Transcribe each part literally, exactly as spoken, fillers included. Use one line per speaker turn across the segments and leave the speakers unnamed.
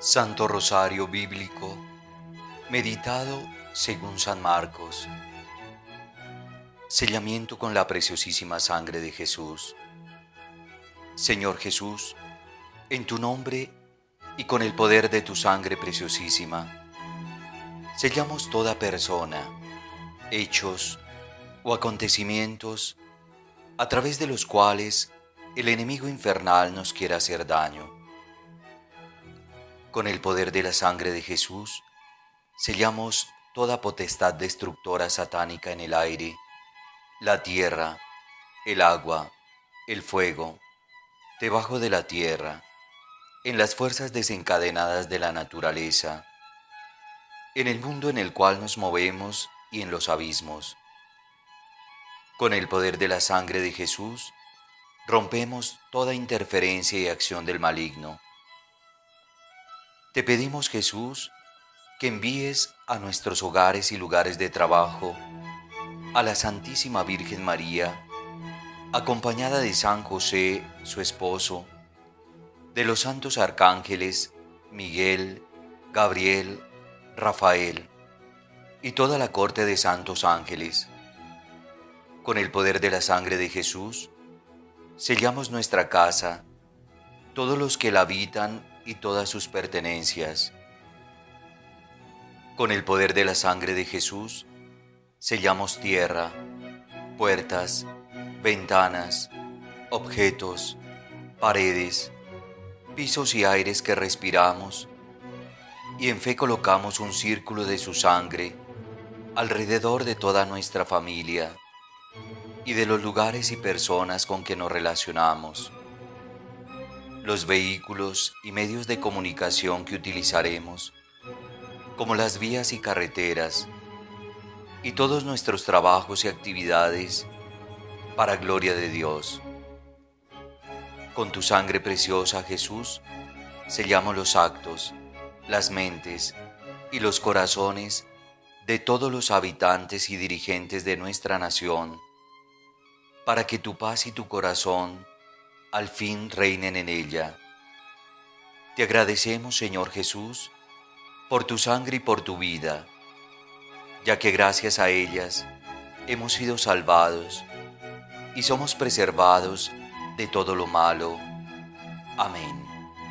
Santo Rosario Bíblico, meditado según San Marcos. Sellamiento con la preciosísima sangre de Jesús. Señor Jesús, en tu nombre y con el poder de tu sangre preciosísima, sellamos toda persona, hechos o acontecimientos a través de los cuales el enemigo infernal nos quiera hacer daño. Con el poder de la sangre de Jesús, sellamos toda potestad destructora satánica en el aire, la tierra, el agua, el fuego, debajo de la tierra, en las fuerzas desencadenadas de la naturaleza, en el mundo en el cual nos movemos y en los abismos. Con el poder de la sangre de Jesús, rompemos toda interferencia y acción del maligno. Te pedimos, Jesús, que envíes a nuestros hogares y lugares de trabajo a la Santísima Virgen María, acompañada de San José, su esposo, de los santos arcángeles Miguel, Gabriel, Rafael y toda la corte de santos ángeles. Con el poder de la sangre de Jesús, sellamos nuestra casa, todos los que la habitan y todas sus pertenencias. Con el poder de la sangre de Jesús, sellamos tierra, puertas, ventanas, objetos, paredes, pisos y aires que respiramos, y en fe colocamos un círculo de su sangre alrededor de toda nuestra familia y de los lugares y personas con que nos relacionamos. Los vehículos y medios de comunicación que utilizaremos, como las vías y carreteras, y todos nuestros trabajos y actividades, para gloria de Dios. Con tu sangre preciosa, Jesús, sellamos los actos, las mentes y los corazones de todos los habitantes y dirigentes de nuestra nación, para que tu paz y tu corazón al fin reinen en ella. Te agradecemos, Señor Jesús, por tu sangre y por tu vida, ya que gracias a ellas hemos sido salvados y somos preservados de todo lo malo. Amén.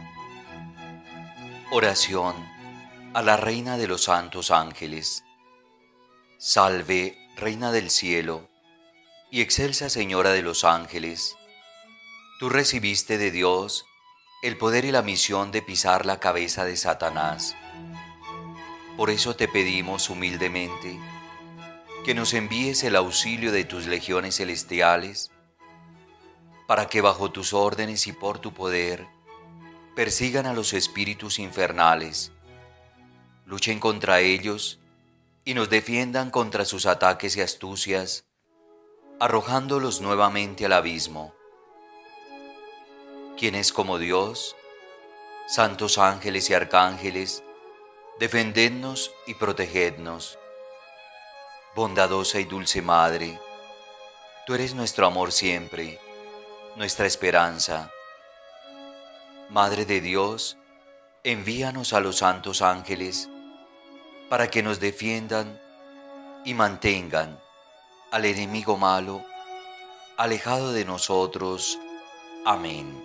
Oración a la Reina de los Santos Ángeles. Salve, Reina del Cielo, y excelsa Señora de los Ángeles. Tú recibiste de Dios el poder y la misión de pisar la cabeza de Satanás. Por eso te pedimos humildemente que nos envíes el auxilio de tus legiones celestiales, para que bajo tus órdenes y por tu poder persigan a los espíritus infernales, luchen contra ellos y nos defiendan contra sus ataques y astucias, arrojándolos nuevamente al abismo. ¿Quién es como Dios? Santos ángeles y arcángeles, defendednos y protegednos. Bondadosa y dulce Madre, tú eres nuestro amor siempre, nuestra esperanza. Madre de Dios, envíanos a los santos ángeles para que nos defiendan y mantengan al enemigo malo alejado de nosotros. Amén.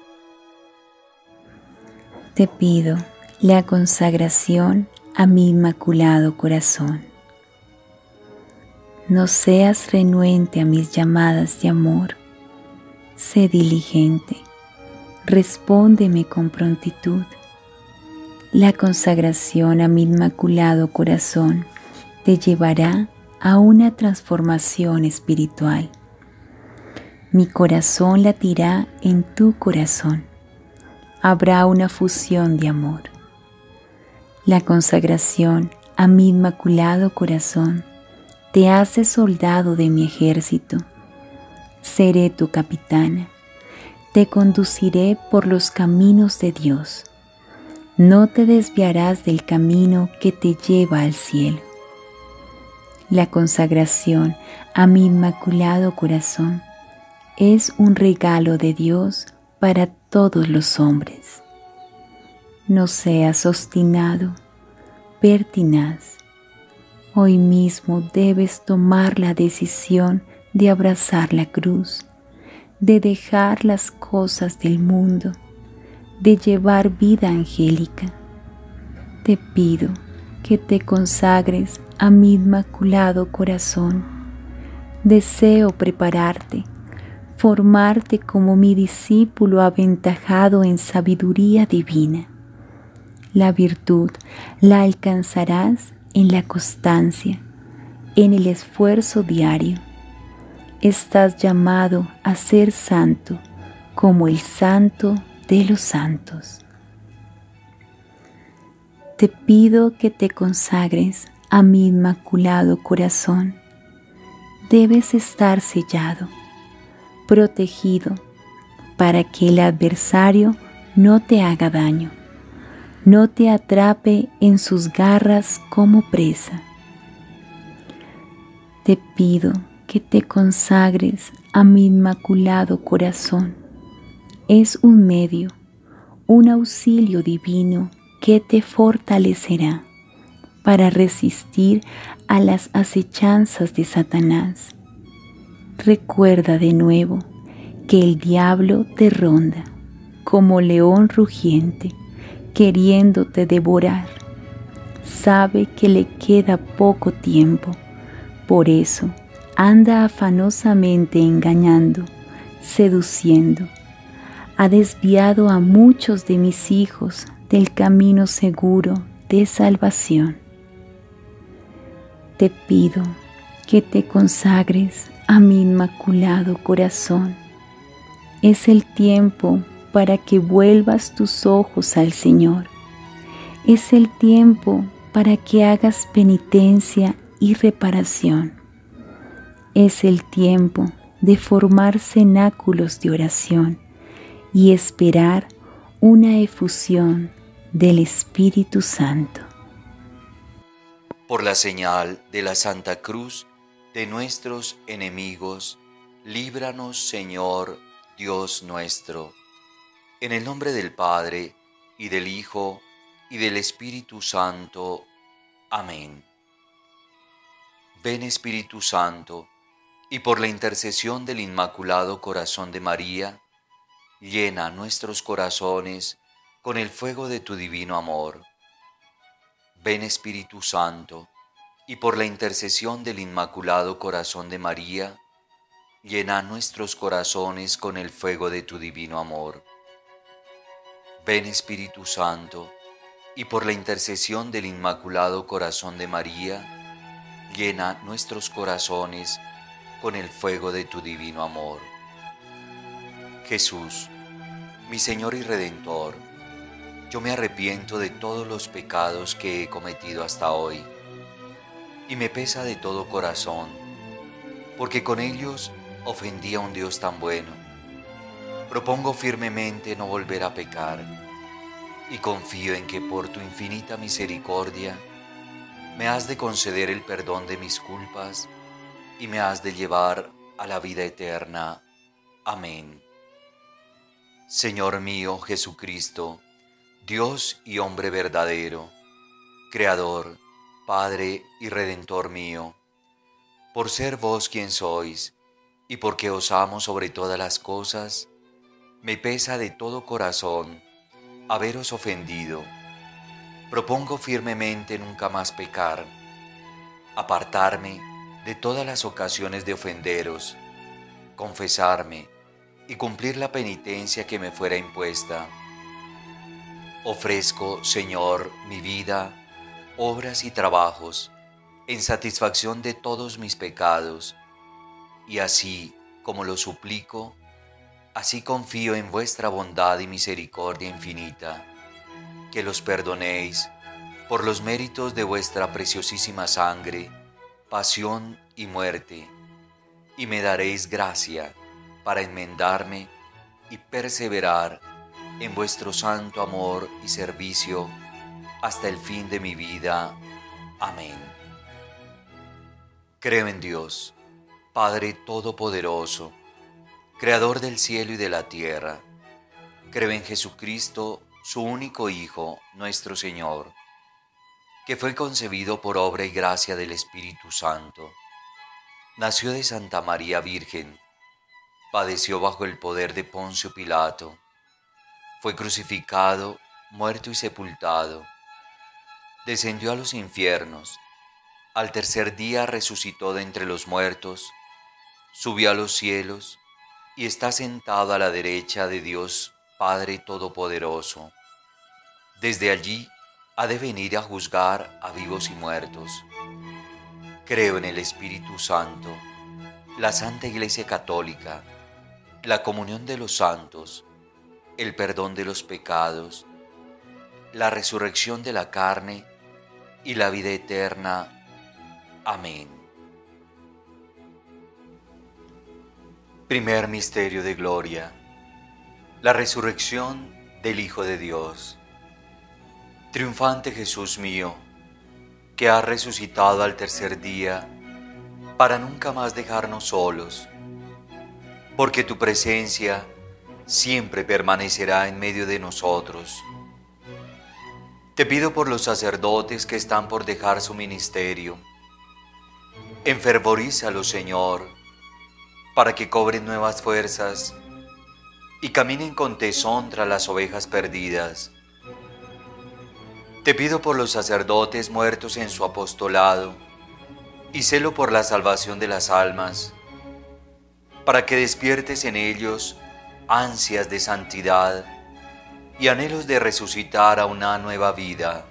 Te pido la consagración a mi Inmaculado Corazón. No seas renuente a mis llamadas de amor. Sé diligente. Respóndeme con prontitud. La consagración a mi Inmaculado Corazón te llevará a una transformación espiritual. Mi corazón latirá en tu corazón. Habrá una fusión de amor. La consagración a mi Inmaculado Corazón te hace soldado de mi ejército. Seré tu capitana. Te conduciré por los caminos de Dios. No te desviarás del camino que te lleva al cielo. La consagración a mi Inmaculado Corazón es un regalo de Dios para todos los hombres. No seas obstinado, pertinaz. Hoy mismo debes tomar la decisión de abrazar la cruz, de dejar las cosas del mundo, de llevar vida angélica. Te pido que te consagres a mi inmaculado corazón. Deseo prepararte, formarte como mi discípulo aventajado en sabiduría divina. La virtud la alcanzarás en la constancia, en el esfuerzo diario. Estás llamado a ser santo como el santo de los santos. Te pido que te consagres a mi inmaculado corazón. Debes estar sellado, protegido, para que el adversario no te haga daño, no te atrape en sus garras como presa. Te pido que te consagres a mi inmaculado corazón. Es un medio, un auxilio divino que te fortalecerá para resistir a las acechanzas de Satanás. Recuerda de nuevo que el diablo te ronda como león rugiente, queriéndote devorar. Sabe que le queda poco tiempo, por eso anda afanosamente engañando, seduciendo. Ha desviado a muchos de mis hijos del camino seguro de salvación. Te pido que te consagres a mi inmaculado corazón. Es el tiempo para que vuelvas tus ojos al Señor. Es el tiempo para que hagas penitencia y reparación. Es el tiempo de formar cenáculos de oración y esperar una efusión del Espíritu Santo.
Por la señal de la Santa Cruz de nuestros enemigos, líbranos, Señor, Dios nuestro. En el nombre del Padre, y del Hijo, y del Espíritu Santo. Amén. Ven, Espíritu Santo, y por la intercesión del Inmaculado Corazón de María, llena nuestros corazones con el fuego de tu divino amor. Ven, Espíritu Santo, y por la intercesión del Inmaculado Corazón de María, llena nuestros corazones con el fuego de tu divino amor. Ven, Espíritu Santo, y por la intercesión del Inmaculado Corazón de María, llena nuestros corazones con el fuego de tu divino amor. Jesús, mi Señor y Redentor, yo me arrepiento de todos los pecados que he cometido hasta hoy, y me pesa de todo corazón, porque con ellos ofendí a un Dios tan bueno. Propongo firmemente no volver a pecar, y confío en que por tu infinita misericordia me has de conceder el perdón de mis culpas y me has de llevar a la vida eterna. Amén. Señor mío Jesucristo, Dios y hombre verdadero, Creador, Padre y Redentor mío, por ser vos quien sois, y porque os amo sobre todas las cosas, me pesa de todo corazón haberos ofendido. Propongo firmemente nunca más pecar, apartarme de todas las ocasiones de ofenderos, confesarme y cumplir la penitencia que me fuera impuesta. Ofrezco, Señor, mi vida, obras y trabajos, en satisfacción de todos mis pecados, y así como lo suplico, así confío en vuestra bondad y misericordia infinita, que los perdonéis por los méritos de vuestra preciosísima sangre, pasión y muerte, y me daréis gracia para enmendarme y perseverar en vuestro santo amor y servicio hasta el fin de mi vida. Amén. Creo en Dios, Padre Todopoderoso, Creador del cielo y de la tierra. Creo en Jesucristo, su único Hijo, nuestro Señor, que fue concebido por obra y gracia del Espíritu Santo. Nació de Santa María Virgen, padeció bajo el poder de Poncio Pilato, fue crucificado, muerto y sepultado, descendió a los infiernos, al tercer día resucitó de entre los muertos, subió a los cielos y está sentado a la derecha de Dios Padre Todopoderoso. Desde allí ha de venir a juzgar a vivos y muertos. Creo en el Espíritu Santo, la Santa Iglesia Católica, la comunión de los santos, el perdón de los pecados, la resurrección de la carne y la vida eterna. Amén. Primer misterio de gloria: la resurrección del Hijo de Dios. Triunfante Jesús mío, que has resucitado al tercer día para nunca más dejarnos solos, porque tu presencia siempre permanecerá en medio de nosotros. Te pido por los sacerdotes que están por dejar su ministerio. Enfervorízalos, Señor, para que cobren nuevas fuerzas y caminen con tesón tras las ovejas perdidas. Te pido por los sacerdotes muertos en su apostolado y celo por la salvación de las almas, para que despiertes en ellos ansias de santidad y anhelos de resucitar a una nueva vida.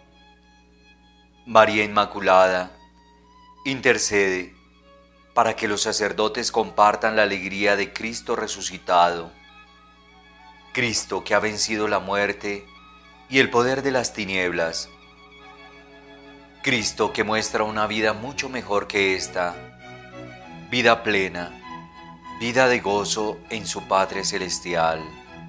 María Inmaculada, intercede para que los sacerdotes compartan la alegría de Cristo resucitado. Cristo que ha vencido la muerte y el poder de las tinieblas. Cristo que muestra una vida mucho mejor que esta, vida plena, vida de gozo en su Padre Celestial.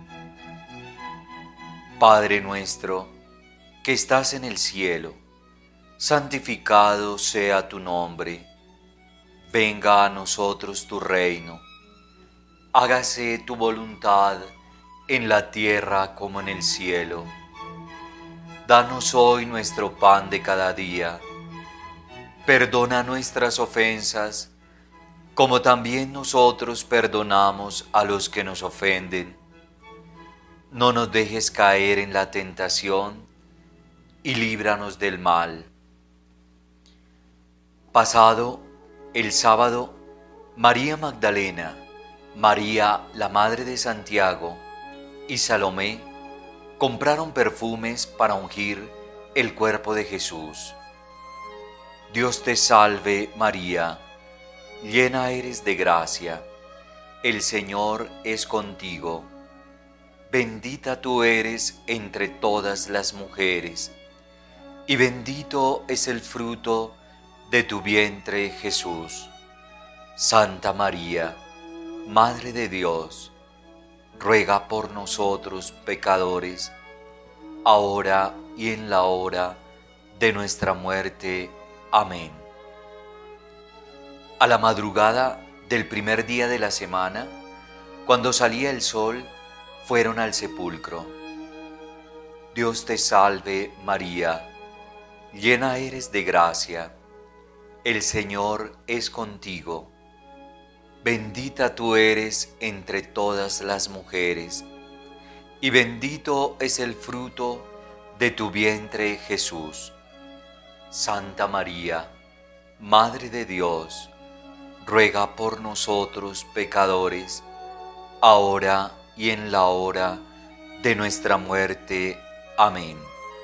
Padre nuestro, que estás en el cielo, santificado sea tu nombre. Venga a nosotros tu reino. Hágase tu voluntad en la tierra como en el cielo. Danos hoy nuestro pan de cada día. Perdona nuestras ofensas, como también nosotros perdonamos a los que nos ofenden. No nos dejes caer en la tentación y líbranos del mal. Pasado el sábado, María Magdalena, María la Madre de Santiago y Salomé compraron perfumes para ungir el cuerpo de Jesús. Dios te salve, María, llena eres de gracia, el Señor es contigo. Bendita tú eres entre todas las mujeres, y bendito es el fruto de tu vientre, Jesús. Santa María, Madre de Dios, ruega por nosotros pecadores, ahora y en la hora de nuestra muerte. Amén. A la madrugada del primer día de la semana, cuando salía el sol, fueron al sepulcro. Dios te salve, María, llena eres de gracia, el Señor es contigo. Bendita tú eres entre todas las mujeres, y bendito es el fruto de tu vientre, Jesús. Santa María, Madre de Dios, ruega por nosotros pecadores, ahora y en la hora de nuestra muerte. Amén.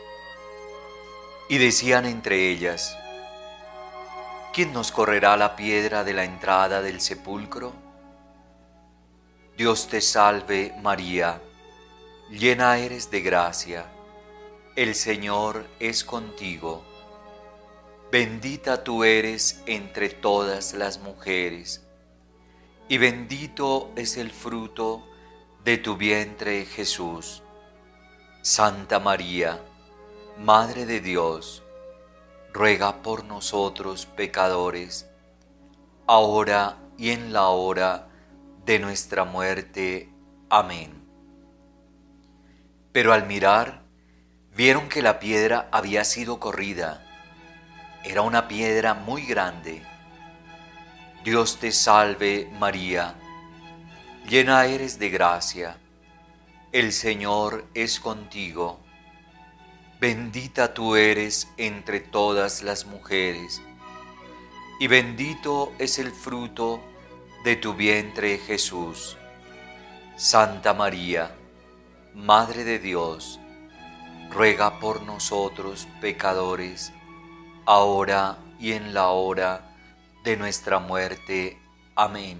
Y decían entre ellas: ¿quién nos correrá la piedra de la entrada del sepulcro? Dios te salve, María, llena eres de gracia, el Señor es contigo. Bendita tú eres entre todas las mujeres, y bendito es el fruto de tu vientre, Jesús. Santa María, Madre de Dios, ruega por nosotros pecadores, ahora y en la hora de nuestra muerte. Amén. Pero al mirar, vieron que la piedra había sido corrida. Era una piedra muy grande. Dios te salve, María, llena eres de gracia. El Señor es contigo. Bendita tú eres entre todas las mujeres, y bendito es el fruto de tu vientre, Jesús. Santa María, Madre de Dios, ruega por nosotros pecadores, ahora y en la hora de nuestra muerte. Amén.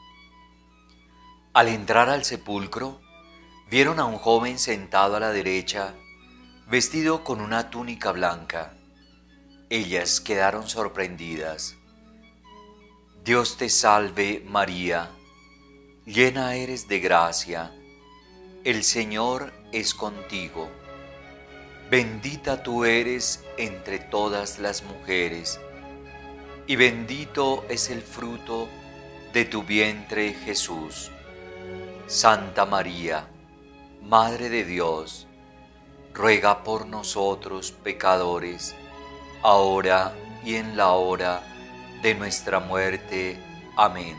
Al entrar al sepulcro, vieron a un joven sentado a la derecha, vestido con una túnica blanca. Ellas quedaron sorprendidas. Dios te salve, María, llena eres de gracia, el Señor es contigo. Bendita tú eres entre todas las mujeres, y bendito es el fruto de tu vientre, Jesús. Santa María, Madre de Dios, ruega por nosotros pecadores, ahora y en la hora de nuestra muerte. Amén.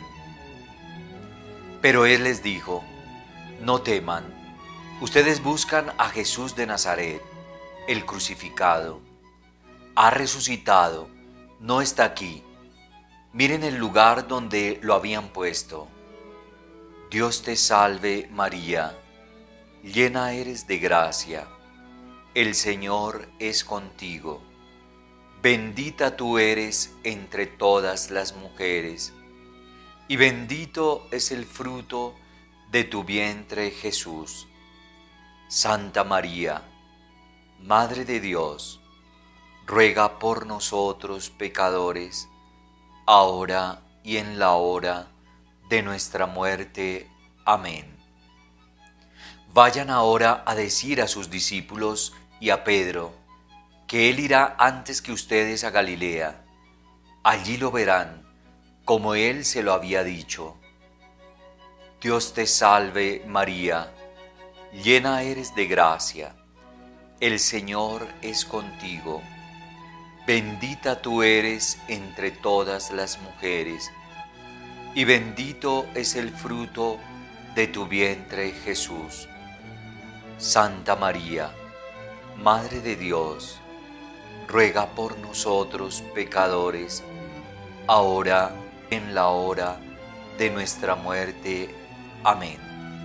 Pero él les dijo: no teman, ustedes buscan a Jesús de Nazaret, el crucificado. Ha resucitado, no está aquí. Miren el lugar donde lo habían puesto. Dios te salve, María, llena eres de gracia. El Señor es contigo. Bendita tú eres entre todas las mujeres, y bendito es el fruto de tu vientre, Jesús. Santa María, Madre de Dios, ruega por nosotros pecadores, ahora y en la hora de nuestra muerte. Amén. Vayan ahora a decir a sus discípulos y a Pedro que él irá antes que ustedes a Galilea. Allí lo verán, como él se lo había dicho. Dios te salve, María, llena eres de gracia. El Señor es contigo. Bendita tú eres entre todas las mujeres, y bendito es el fruto de tu vientre, Jesús. Santa María, Madre de Dios, ruega por nosotros pecadores, ahora y en la hora de nuestra muerte. Amén.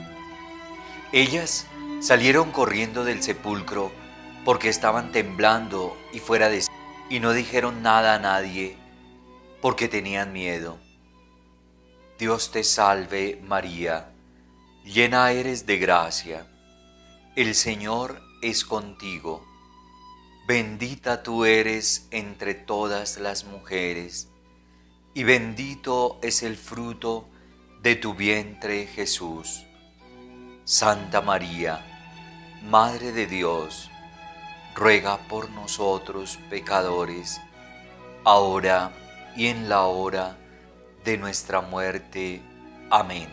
Ellas salieron corriendo del sepulcro porque estaban temblando y fuera de sí, y no dijeron nada a nadie porque tenían miedo. Dios te salve, María, llena eres de gracia. El Señor es contigo. Bendita tú eres entre todas las mujeres, y bendito es el fruto de tu vientre, Jesús. Santa María, Madre de Dios, ruega por nosotros pecadores, ahora y en la hora de nuestra muerte. Amén.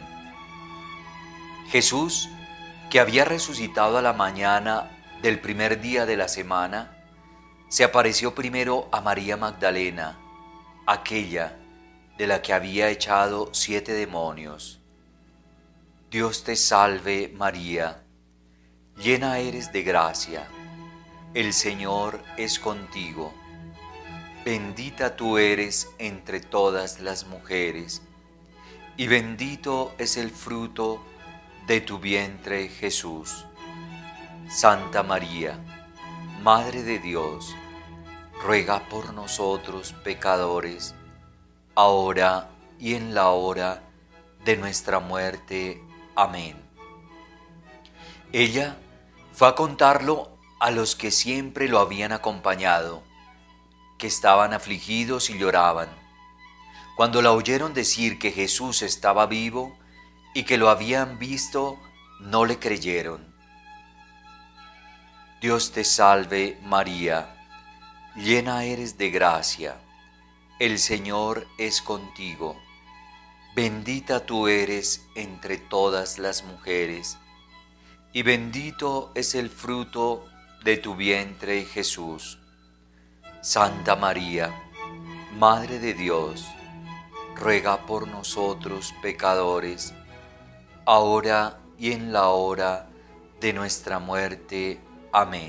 Jesús, que había resucitado a la mañana del primer día de la semana, se apareció primero a María Magdalena, aquella de la que había echado siete demonios. Dios te salve, María, llena eres de gracia. El Señor es contigo. Bendita tú eres entre todas las mujeres, y bendito es el fruto de tu vientre, Jesús. Santa María, Madre de Dios, ruega por nosotros pecadores, ahora y en la hora de nuestra muerte. Amén. Ella fue a contarlo a los que siempre lo habían acompañado, que estaban afligidos y lloraban. Cuando la oyeron decir que Jesús estaba vivo y que lo habían visto, no le creyeron. Dios te salve, María, llena eres de gracia. El Señor es contigo. Bendita tú eres entre todas las mujeres, y bendito es el fruto de tu vientre, Jesús. Santa María, Madre de Dios, ruega por nosotros pecadores, ahora y en la hora de nuestra muerte. Amén.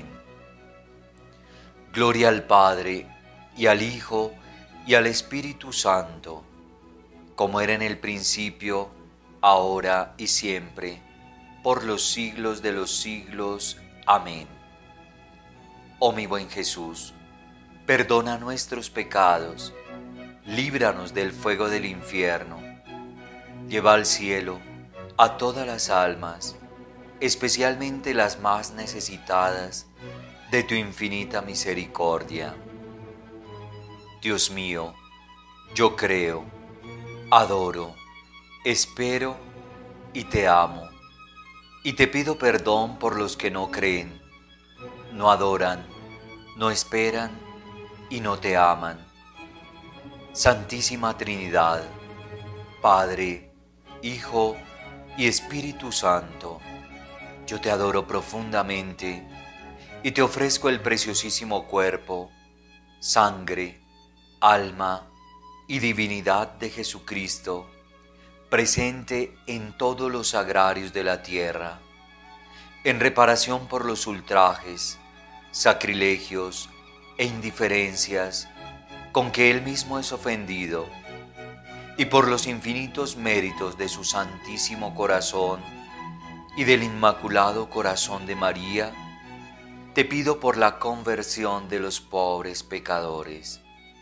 Gloria al Padre, y al Hijo, y al Espíritu Santo, como era en el principio, ahora y siempre, por los siglos de los siglos. Amén. Oh mi buen Jesús, perdona nuestros pecados, líbranos del fuego del infierno, lleva al cielo a todas las almas, especialmente las más necesitadas de tu infinita misericordia. Dios mío, yo creo, adoro, espero y te amo, y te pido perdón por los que no creen, no adoran, no esperan y no te aman. Santísima Trinidad, Padre, Hijo y Espíritu Santo, yo te adoro profundamente y te ofrezco el preciosísimo cuerpo, sangre, alma y divinidad de Jesucristo, presente en todos los sagrarios de la tierra, en reparación por los ultrajes, sacrilegios e indiferencias con que Él mismo es ofendido, y por los infinitos méritos de su Santísimo Corazón y del Inmaculado Corazón de María, te pido por la conversión de los pobres pecadores.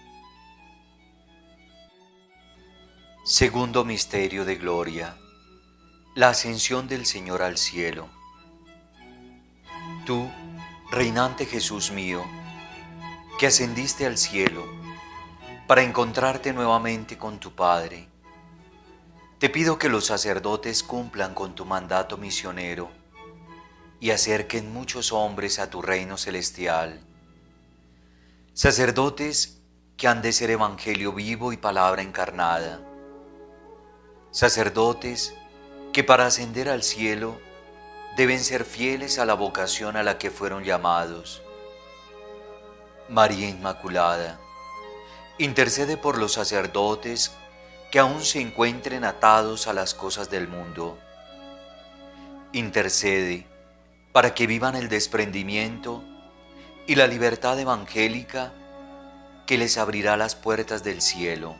Segundo misterio de gloria, la ascensión del Señor al cielo. Tú, reinante Jesús mío, que ascendiste al cielo para encontrarte nuevamente con tu Padre, te pido que los sacerdotes cumplan con tu mandato misionero y acerquen muchos hombres a tu reino celestial. Sacerdotes que han de ser evangelio vivo y palabra encarnada. Sacerdotes que para ascender al cielo deben ser fieles a la vocación a la que fueron llamados. María Inmaculada, intercede por los sacerdotes que aún se encuentren atados a las cosas del mundo. Intercede para que vivan el desprendimiento y la libertad evangélica que les abrirá las puertas del cielo.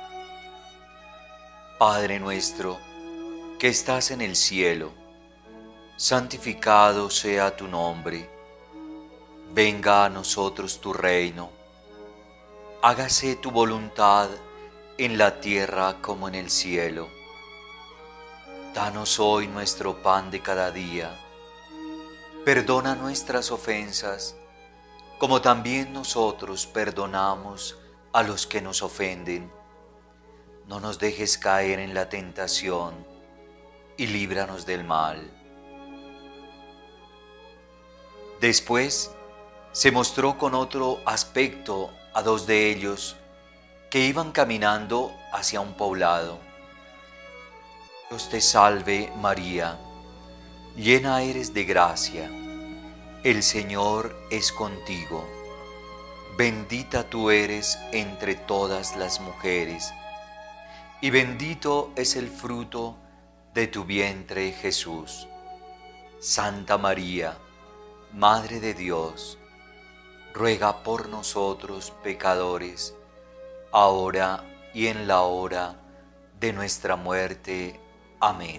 Padre nuestro, que estás en el cielo, santificado sea tu nombre. Venga a nosotros tu reino. Hágase tu voluntad en la tierra como en el cielo. Danos hoy nuestro pan de cada día. Perdona nuestras ofensas, como también nosotros perdonamos a los que nos ofenden. No nos dejes caer en la tentación y líbranos del mal. Después se mostró con otro aspecto a dos de ellos que iban caminando hacia un poblado. Dios te salve, María, llena eres de gracia, el Señor es contigo. Bendita tú eres entre todas las mujeres, y bendito es el fruto de tu vientre, Jesús. Santa María, Madre de Dios, ruega por nosotros pecadores, ahora y en la hora de nuestra muerte. Amén.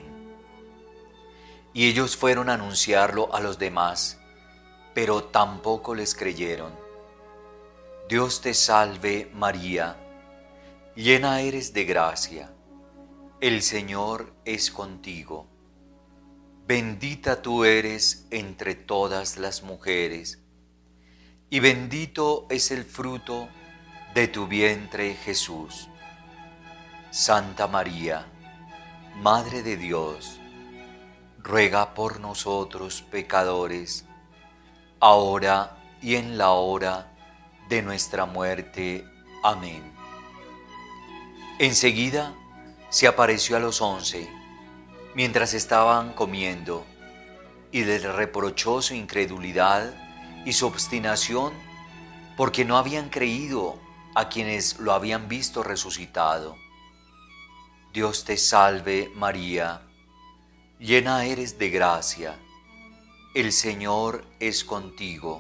Y ellos fueron a anunciarlo a los demás, pero tampoco les creyeron. Dios te salve, María, llena eres de gracia, el Señor es contigo. Bendita tú eres entre todas las mujeres, y bendito es el fruto de tu vientre, Jesús. Santa María, Madre de Dios, ruega por nosotros pecadores, ahora y en la hora de nuestra muerte. Amén. Enseguida se apareció a los once, mientras estaban comiendo, y les reprochó su incredulidad y su obstinación porque no habían creído a quienes lo habían visto resucitado. Dios te salve, María, llena eres de gracia, el Señor es contigo.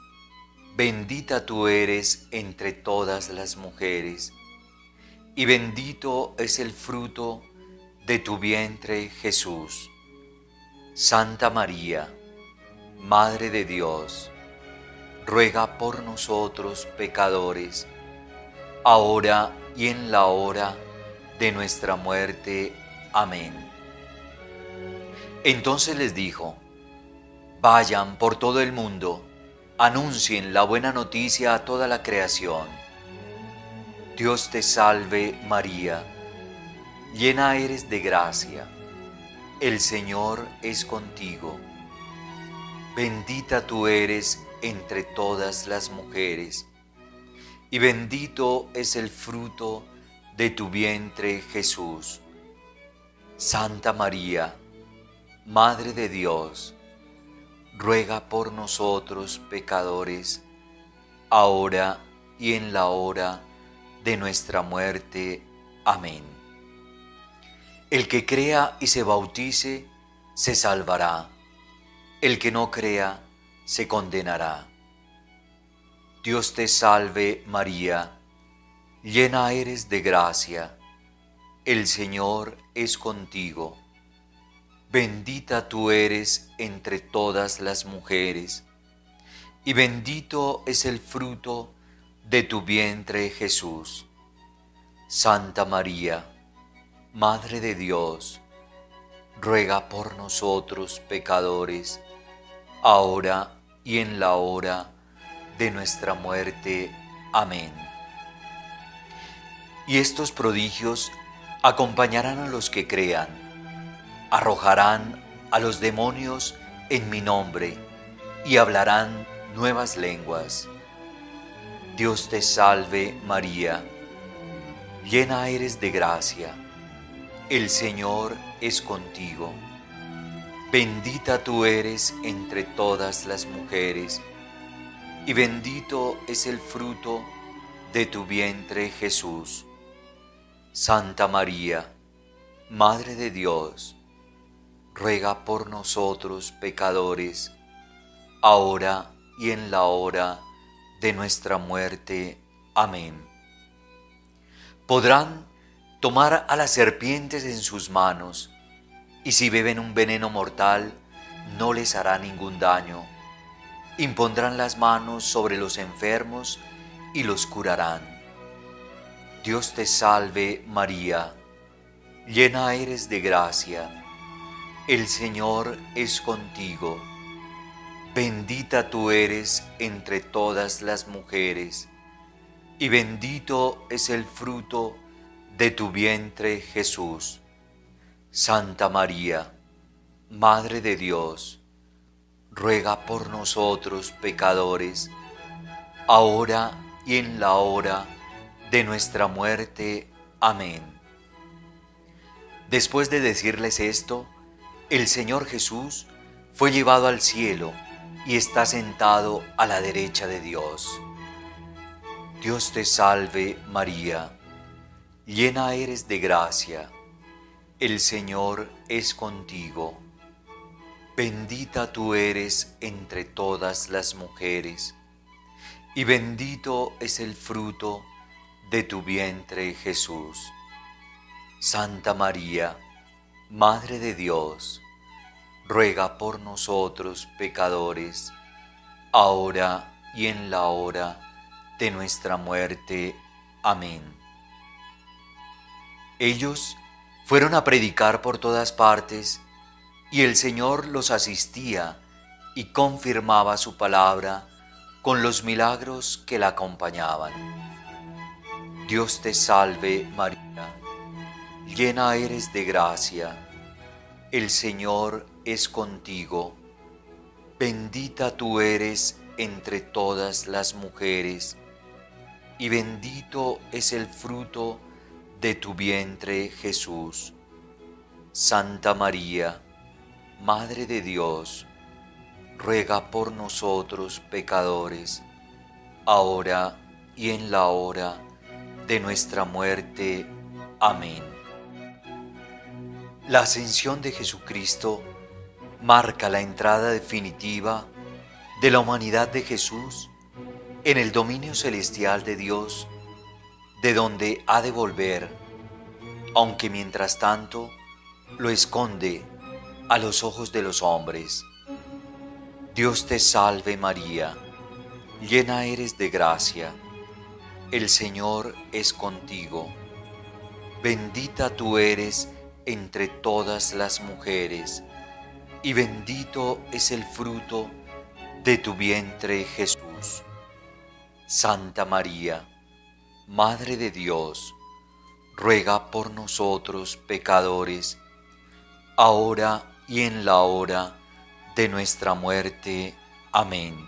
Bendita tú eres entre todas las mujeres, y bendito es el fruto de tu vientre, Jesús. Santa María, Madre de Dios, ruega por nosotros pecadores, ahora y en la hora de nuestra muerte. Amén. Entonces les dijo: vayan por todo el mundo, anuncien la buena noticia a toda la creación. Dios te salve, María, llena eres de gracia, el Señor es contigo. Bendita tú eres entre todas las mujeres, y bendito es el fruto de tu vientre, Jesús. Santa María, Madre de Dios, ruega por nosotros pecadores, ahora y en la hora de nuestra muerte. Amén. El que crea y se bautice, se salvará. El que no crea, se condenará. Dios te salve, María, llena eres de gracia, el Señor es contigo. Bendita tú eres entre todas las mujeres, y bendito es el fruto de tu vientre, Jesús. Santa María, Madre de Dios, ruega por nosotros pecadores, ahora y en la hora de nuestra muerte. Amén. Y estos prodigios acompañarán a los que crean. Arrojarán a los demonios en mi nombre y hablarán nuevas lenguas. Dios te salve, María, llena eres de gracia, el Señor es contigo. Bendita tú eres entre todas las mujeres, y bendito es el fruto de tu vientre, Jesús. Santa María, Madre de Dios, ruega por nosotros pecadores, ahora y en la hora de nuestra muerte. Amén. Podrán tomar a las serpientes en sus manos, y si beben un veneno mortal, no les hará ningún daño. Impondrán las manos sobre los enfermos y los curarán. Dios te salve, María, llena eres de gracia, el Señor es contigo. Bendita tú eres entre todas las mujeres, y bendito es el fruto de tu vientre, Jesús. Santa María, Madre de Dios, ruega por nosotros pecadores, ahora y en la hora de nuestra muerte. Amén. Después de decirles esto, el Señor Jesús fue llevado al cielo y está sentado a la derecha de Dios. Dios te salve, María, llena eres de gracia, el Señor es contigo. Bendita tú eres entre todas las mujeres, y bendito es el fruto de tu vientre, Jesús. Santa María, Madre de Dios, ruega por nosotros pecadores, ahora y en la hora de nuestra muerte. Amén. Ellos fueron a predicar por todas partes, y el Señor los asistía y confirmaba su palabra con los milagros que la acompañaban. Dios te salve, María, llena eres de gracia, el Señor es contigo. Bendita tú eres entre todas las mujeres, y bendito es el fruto de tu vientre, Jesús. Santa María, Madre de Dios, ruega por nosotros pecadores, ahora y en la hora de nuestra muerte. Amén. La ascensión de Jesucristo marca la entrada definitiva de la humanidad de Jesús en el dominio celestial de Dios, de donde ha de volver, aunque mientras tanto lo esconde a los ojos de los hombres. Dios te salve María, llena eres de gracia, el Señor es contigo. Bendita tú eres entre todas las mujeres, y bendito es el fruto de tu vientre Jesús. Santa María, Madre de Dios, ruega por nosotros pecadores, ahora y en la hora de nuestra muerte. Amén.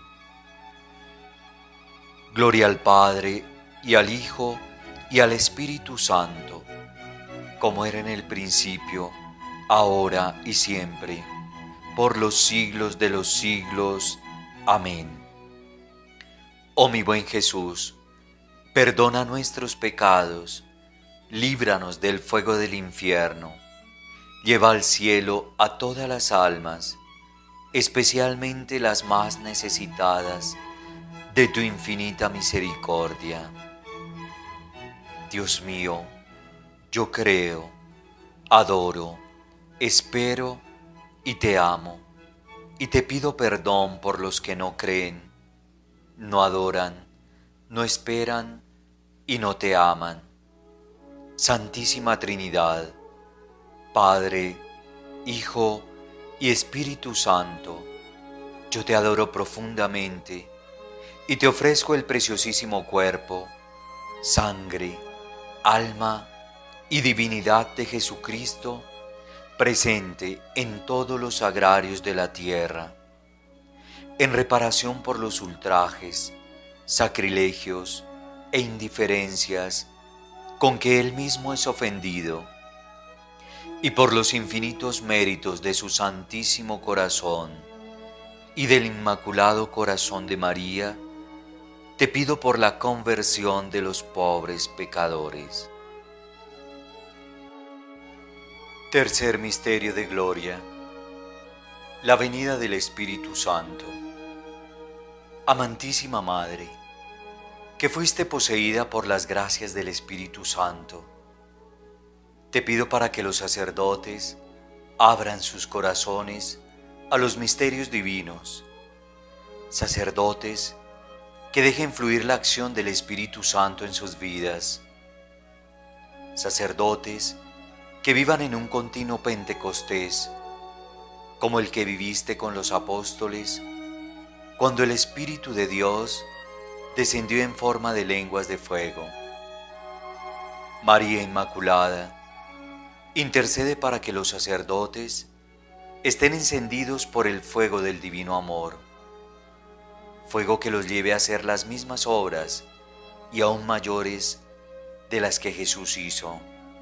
Gloria al Padre, y al Hijo, y al Espíritu Santo, como era en el principio, ahora y siempre, por los siglos de los siglos. Amén. Oh mi buen Jesús, perdona nuestros pecados, líbranos del fuego del infierno, lleva al cielo a todas las almas, especialmente las más necesitadas de tu infinita misericordia. Dios mío, yo creo, adoro, espero y te amo, y te pido perdón por los que no creen, no adoran, no esperan y no te aman. Santísima Trinidad, Padre, Hijo y Espíritu Santo, yo te adoro profundamente y te ofrezco el preciosísimo cuerpo, sangre, alma y divinidad de Jesucristo, presente en todos los sagrarios de la tierra, en reparación por los ultrajes, sacrilegios e indiferencias con que Él mismo es ofendido, y por los infinitos méritos de su Santísimo Corazón y del Inmaculado Corazón de María, te pido por la conversión de los pobres pecadores. Tercer misterio de gloria: la venida del Espíritu Santo. Amantísima Madre, que fuiste poseída por las gracias del Espíritu Santo, te pido para que los sacerdotes abran sus corazones a los misterios divinos, sacerdotes que dejen fluir la acción del Espíritu Santo en sus vidas, sacerdotes que vivan en un continuo Pentecostés, como el que viviste con los apóstoles, cuando el Espíritu de Dios descendió en forma de lenguas de fuego. María Inmaculada, intercede para que los sacerdotes estén encendidos por el fuego del divino amor, fuego que los lleve a hacer las mismas obras y aún mayores de las que Jesús hizo.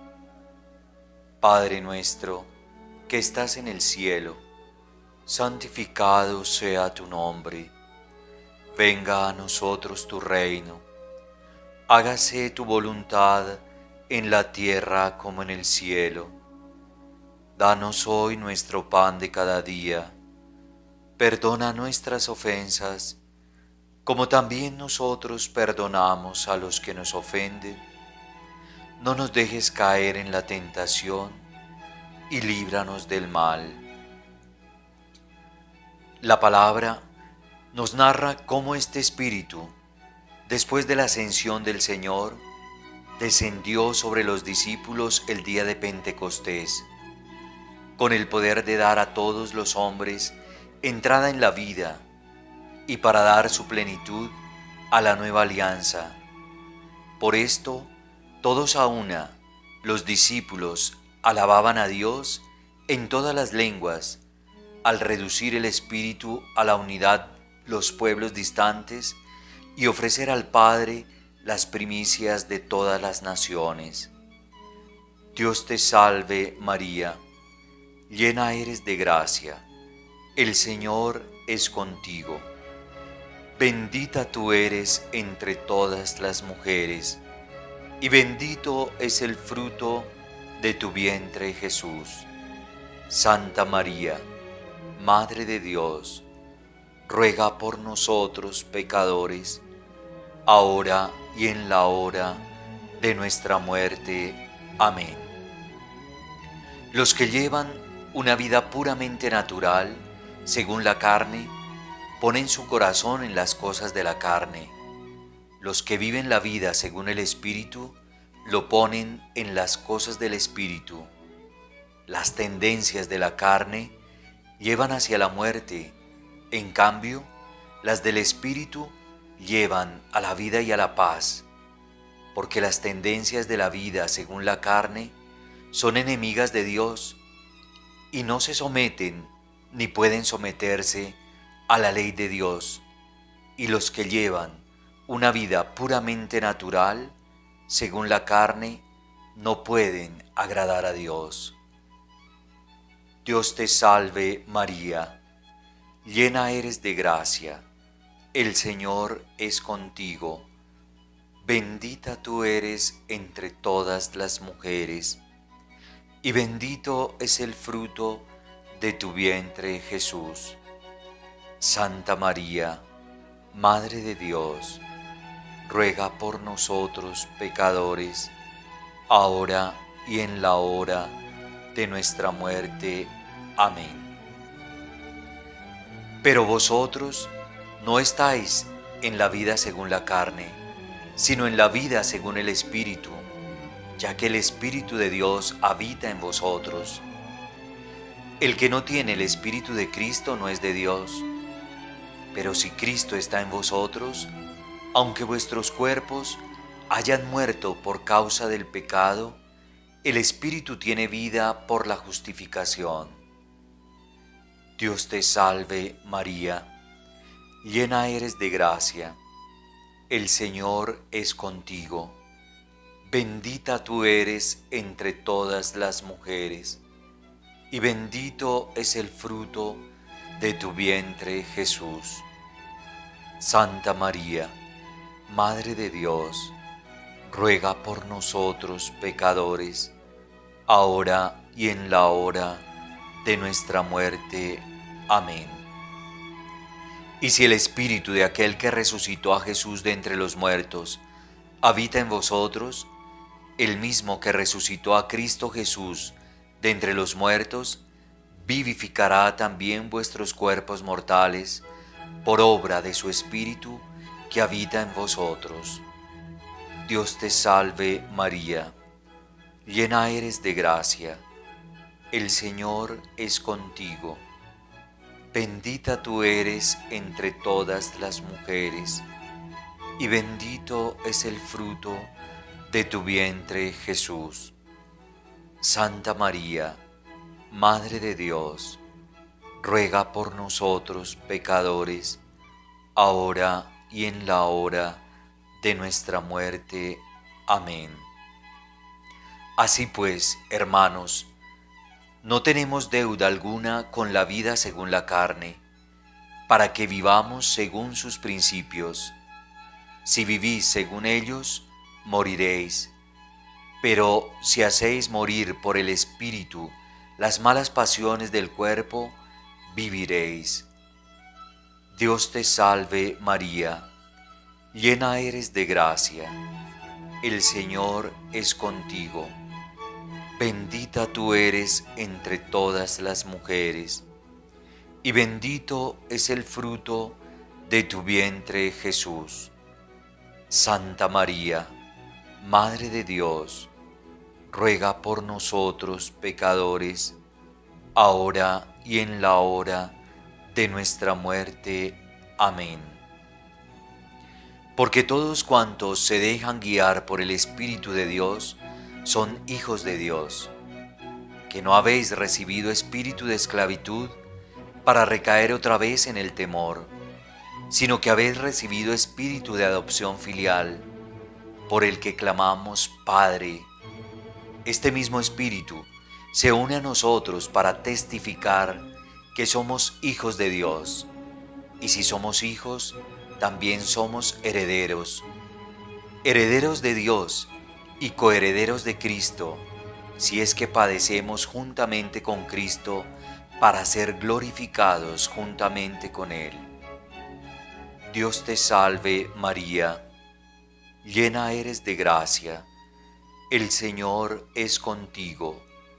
Padre nuestro, que estás en el cielo, santificado sea tu nombre. Venga a nosotros tu reino. Hágase tu voluntad en la tierra como en el cielo. Danos hoy nuestro pan de cada día. Perdona nuestras ofensas, como también nosotros perdonamos a los que nos ofenden. No nos dejes caer en la tentación y líbranos del mal. La palabra nos narra cómo este Espíritu, después de la ascensión del Señor, descendió sobre los discípulos el día de Pentecostés, con el poder de dar a todos los hombres entrada en la vida y para dar su plenitud a la nueva alianza. Por esto, todos a una, los discípulos alababan a Dios en todas las lenguas, al reducir el Espíritu a la unidad los pueblos distantes y ofrecer al Padre las primicias de todas las naciones. Dios te salve María, llena eres de gracia, el Señor es contigo. Bendita tú eres entre todas las mujeres, y bendito es el fruto de tu vientre, Jesús. Santa María, Madre de Dios, ruega por nosotros pecadores, ahora y en la hora de nuestra muerte. Amén. Los que llevan una vida puramente natural, según la carne, ponen su corazón en las cosas de la carne. Los que viven la vida según el Espíritu, lo ponen en las cosas del Espíritu. Las tendencias de la carne llevan hacia la muerte, en cambio, las del Espíritu llevan a la vida y a la paz, porque las tendencias de la vida según la carne son enemigas de Dios y no se someten ni pueden someterse a la ley de Dios, y los que llevan una vida puramente natural, según la carne, no pueden agradar a Dios. Dios te salve María, llena eres de gracia, el Señor es contigo, bendita tú eres entre todas las mujeres, y bendito es el fruto de tu vientre, Jesús. Santa María, Madre de Dios, ruega por nosotros pecadores, ahora y en la hora de nuestra muerte. Amén. Pero vosotros no estáis en la vida según la carne, sino en la vida según el Espíritu, ya que el Espíritu de Dios habita en vosotros. El que no tiene el Espíritu de Cristo no es de Dios. Pero si Cristo está en vosotros, aunque vuestros cuerpos hayan muerto por causa del pecado, el Espíritu tiene vida por la justificación. Dios te salve María, llena eres de gracia, el Señor es contigo, bendita tú eres entre todas las mujeres, y bendito es el fruto de tu vientre, Jesús. Santa María, Madre de Dios, ruega por nosotros pecadores, ahora y en la hora de nuestra muerte. Amén. Y si el Espíritu de aquel que resucitó a Jesús de entre los muertos habita en vosotros, el mismo que resucitó a Cristo Jesús de entre los muertos, vivificará también vuestros cuerpos mortales por obra de su Espíritu que habita en vosotros. Dios te salve María, llena eres de gracia, el Señor es contigo, bendita tú eres entre todas las mujeres, y bendito es el fruto de tu vientre, Jesús. Santa María, Madre de Dios, ruega por nosotros pecadores, ahora y en la hora de nuestra muerte. Amén. Así pues, hermanos, no tenemos deuda alguna con la vida según la carne, para que vivamos según sus principios. Si vivís según ellos, moriréis. Pero si hacéis morir por el Espíritu las malas pasiones del cuerpo, viviréis. Dios te salve María, llena eres de gracia, el Señor es contigo, bendita tú eres entre todas las mujeres, y bendito es el fruto de tu vientre, Jesús. Santa María, Madre de Dios, ruega por nosotros pecadores, ahora y en la hora de nuestra muerte. Amén. Porque todos cuantos se dejan guiar por el Espíritu de Dios son hijos de Dios, que no habéis recibido espíritu de esclavitud para recaer otra vez en el temor, sino que habéis recibido espíritu de adopción filial, por el que clamamos Padre. Este mismo Espíritu se une a nosotros para testificar que somos hijos de Dios, y si somos hijos, también somos herederos, herederos de Dios y coherederos de Cristo, si es que padecemos juntamente con Cristo para ser glorificados juntamente con Él. Dios te salve, María, llena eres de gracia, el Señor es contigo.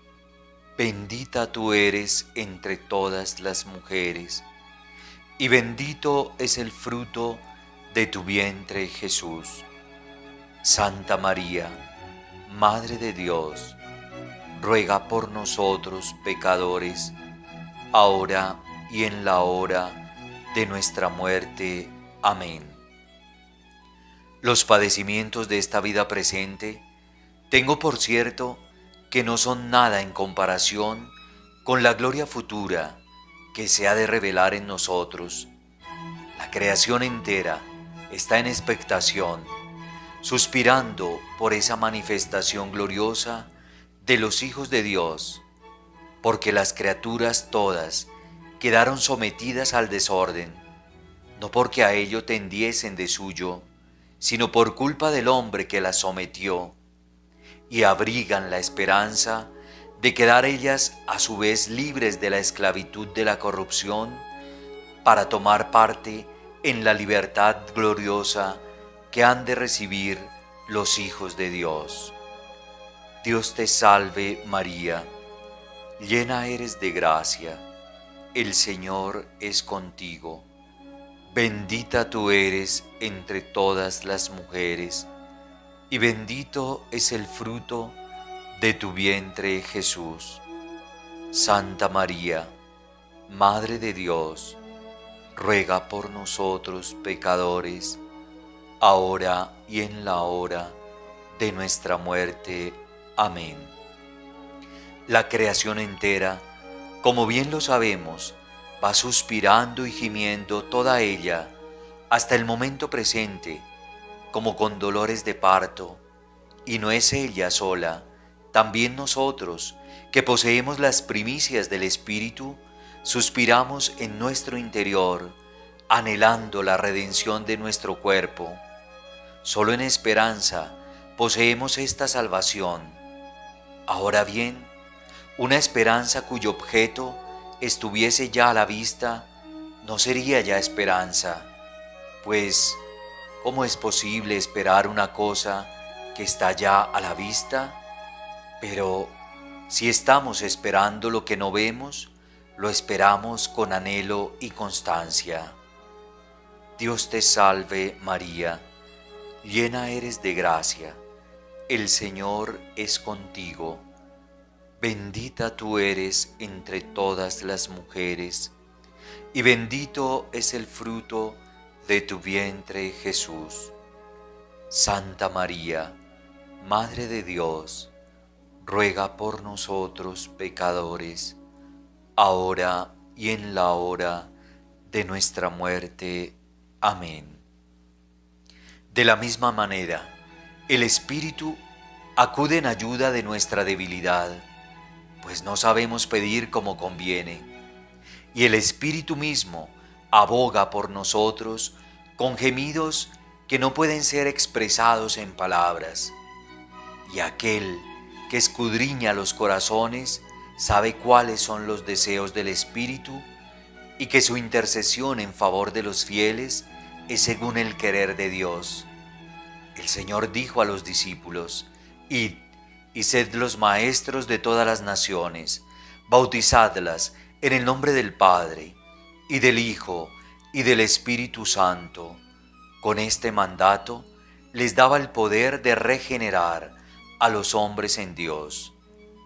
Bendita tú eres entre todas las mujeres, y bendito es el fruto de tu vientre, Jesús. Santa María, Madre de Dios, ruega por nosotros pecadores, ahora y en la hora de nuestra muerte. Amén. Los padecimientos de esta vida presente, tengo por cierto que no son nada en comparación con la gloria futura que se ha de revelar en nosotros. La creación entera está en expectación, suspirando por esa manifestación gloriosa de los hijos de Dios, porque las criaturas todas quedaron sometidas al desorden, no porque a ello tendiesen de suyo, sino por culpa del hombre que las sometió, y abrigan la esperanza de quedar ellas a su vez libres de la esclavitud de la corrupción, para tomar parte en la libertad gloriosa que han de recibir los hijos de Dios. Dios te salve, María, llena eres de gracia, el Señor es contigo. Bendita tú eres entre todas las mujeres, y bendito es el fruto de tu vientre, Jesús. Santa María, Madre de Dios, ruega por nosotros pecadores, ahora y en la hora de nuestra muerte. Amén. La creación entera, como bien lo sabemos, va suspirando y gimiendo toda ella hasta el momento presente, como con dolores de parto, y no es ella sola, también nosotros, que poseemos las primicias del Espíritu, suspiramos en nuestro interior, anhelando la redención de nuestro cuerpo. Solo en esperanza poseemos esta salvación. Ahora bien, una esperanza cuyo objeto estuviese ya a la vista, no sería ya esperanza, pues ¿cómo es posible esperar una cosa que está ya a la vista? Pero si estamos esperando lo que no vemos, lo esperamos con anhelo y constancia. Dios te salve, María, llena eres de gracia, el Señor es contigo. Bendita tú eres entre todas las mujeres, y bendito es el fruto de tu vientre, Jesús. Santa María, Madre de Dios, ruega por nosotros pecadores, ahora y en la hora de nuestra muerte. Amén. De la misma manera, el Espíritu acude en ayuda de nuestra debilidad, pues no sabemos pedir como conviene, y el Espíritu mismo aboga por nosotros con gemidos que no pueden ser expresados en palabras. Y aquel que escudriña los corazones sabe cuáles son los deseos del Espíritu, y que su intercesión en favor de los fieles es según el querer de Dios. El Señor dijo a los discípulos: Id y sed los maestros de todas las naciones, bautizadlas en el nombre del Padre, y del Hijo, y del Espíritu Santo. Con este mandato les daba el poder de regenerar a los hombres en Dios.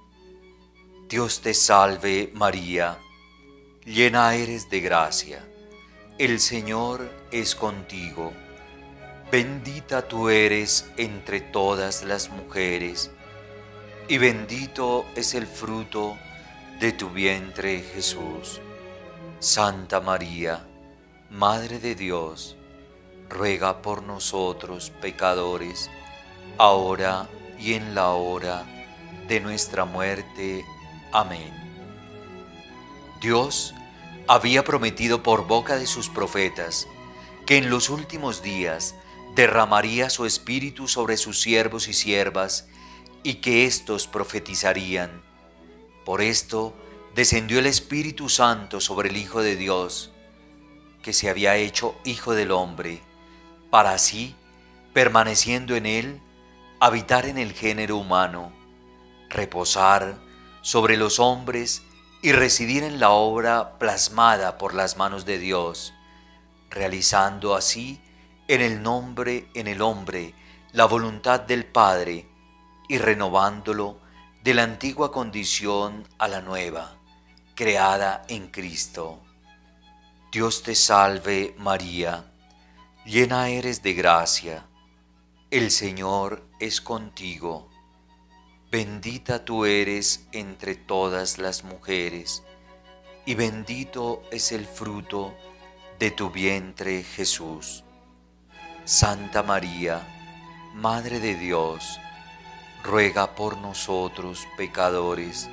Dios te salve, María, llena eres de gracia, el Señor es contigo. Bendita tú eres entre todas las mujeres, y bendito es el fruto de tu vientre, Jesús. Santa María, Madre de Dios, ruega por nosotros pecadores, ahora y en la hora de nuestra muerte. Amén. Dios había prometido por boca de sus profetas que en los últimos días derramaría su espíritu sobre sus siervos y siervas, y que éstos profetizarían. Por esto descendió el Espíritu Santo sobre el Hijo de Dios, que se había hecho Hijo del Hombre, para así, permaneciendo en él, habitar en el género humano, reposar sobre los hombres y residir en la obra plasmada por las manos de Dios, realizando así en el nombre, en el hombre, la voluntad del Padre y renovándolo de la antigua condición a la nueva, creada en Cristo. Dios te salve, María, llena eres de gracia, el Señor es contigo. Bendita tú eres entre todas las mujeres, y bendito es el fruto de tu vientre, Jesús. Santa María, Madre de Dios, ruega por nosotros pecadores,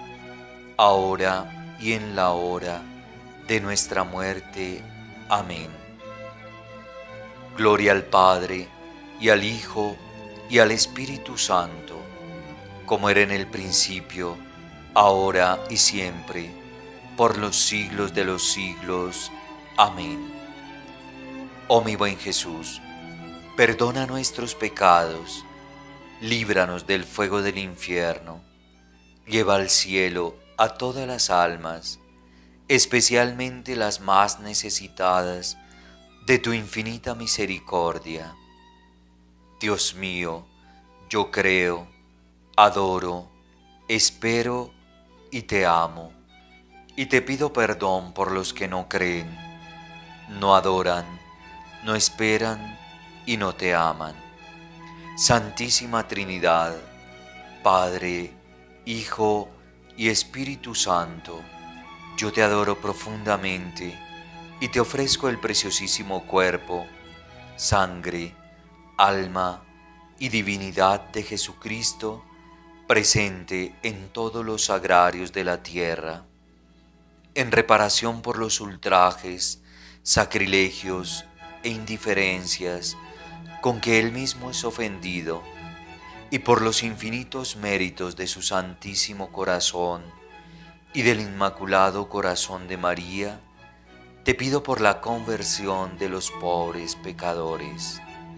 ahora y en la hora de nuestra muerte. Amén. Gloria al Padre, y al Hijo, y al Espíritu Santo, como era en el principio, ahora y siempre, por los siglos de los siglos. Amén. Oh mi buen Jesús, perdona nuestros pecados, líbranos del fuego del infierno, lleva al cielo a todas las almas, especialmente las más necesitadas de tu infinita misericordia. Dios mío, yo creo, adoro, espero y te amo, y te pido perdón por los que no creen, no adoran, no esperan y no te aman. Santísima Trinidad, Padre, Hijo y Espíritu Santo, yo te adoro profundamente y te ofrezco el preciosísimo cuerpo, sangre, alma y divinidad de Jesucristo, presente en todos los sagrarios de la tierra, en reparación por los ultrajes, sacrilegios e indiferencias con que Él mismo es ofendido, y por los infinitos méritos de su Santísimo Corazón y del Inmaculado Corazón de María, te pido por la conversión de los pobres pecadores.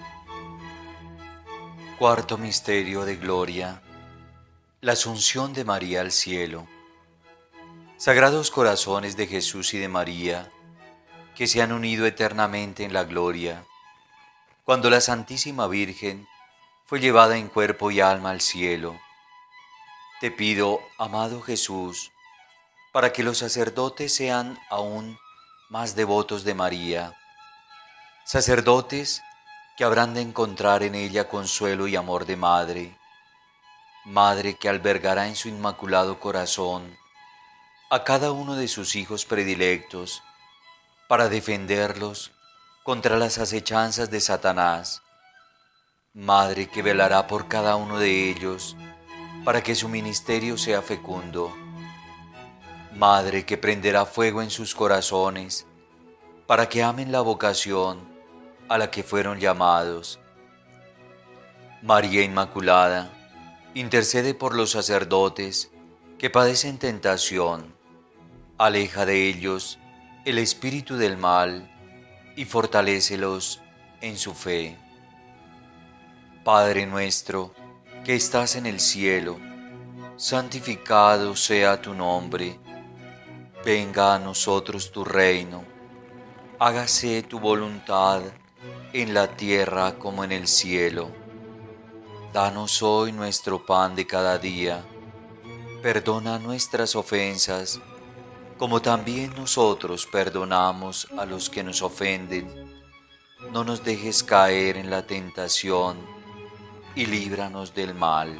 Cuarto misterio de gloria: la Asunción de María al cielo. Sagrados corazones de Jesús y de María, que se han unido eternamente en la gloria, cuando la Santísima Virgen fue llevada en cuerpo y alma al cielo, te pido, amado Jesús, para que los sacerdotes sean aún más devotos de María, sacerdotes que habrán de encontrar en ella consuelo y amor de madre, madre que albergará en su inmaculado corazón a cada uno de sus hijos predilectos para defenderlos contra las acechanzas de Satanás, madre que velará por cada uno de ellos para que su ministerio sea fecundo, madre que prenderá fuego en sus corazones para que amen la vocación a la que fueron llamados. María Inmaculada, intercede por los sacerdotes que padecen tentación, aleja de ellos el espíritu del mal y fortalécelos en su fe. Padre nuestro, que estás en el cielo, santificado sea tu nombre. Venga a nosotros tu reino. Hágase tu voluntad en la tierra como en el cielo. Danos hoy nuestro pan de cada día. Perdona nuestras ofensas, como también nosotros perdonamos a los que nos ofenden. No nos dejes caer en la tentación y líbranos del mal.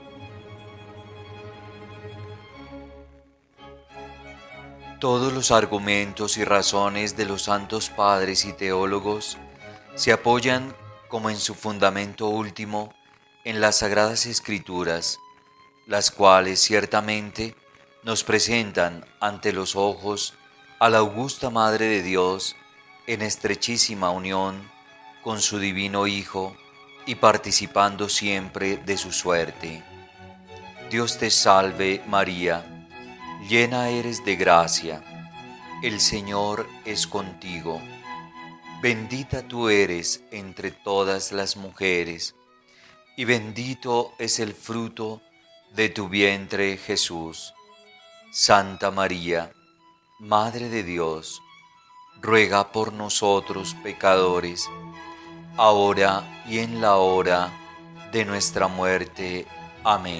Todos los argumentos y razones de los santos padres y teólogos se apoyan, como en su fundamento último, en las Sagradas Escrituras, las cuales ciertamente nos presentan ante los ojos a la augusta Madre de Dios, en estrechísima unión con su divino Hijo y participando siempre de su suerte. Dios te salve María, llena eres de gracia, el Señor es contigo. Bendita tú eres entre todas las mujeres, y bendito es el fruto de tu vientre Jesús. Santa María, Madre de Dios, ruega por nosotros pecadores, ahora y en la hora de nuestra muerte. Amén.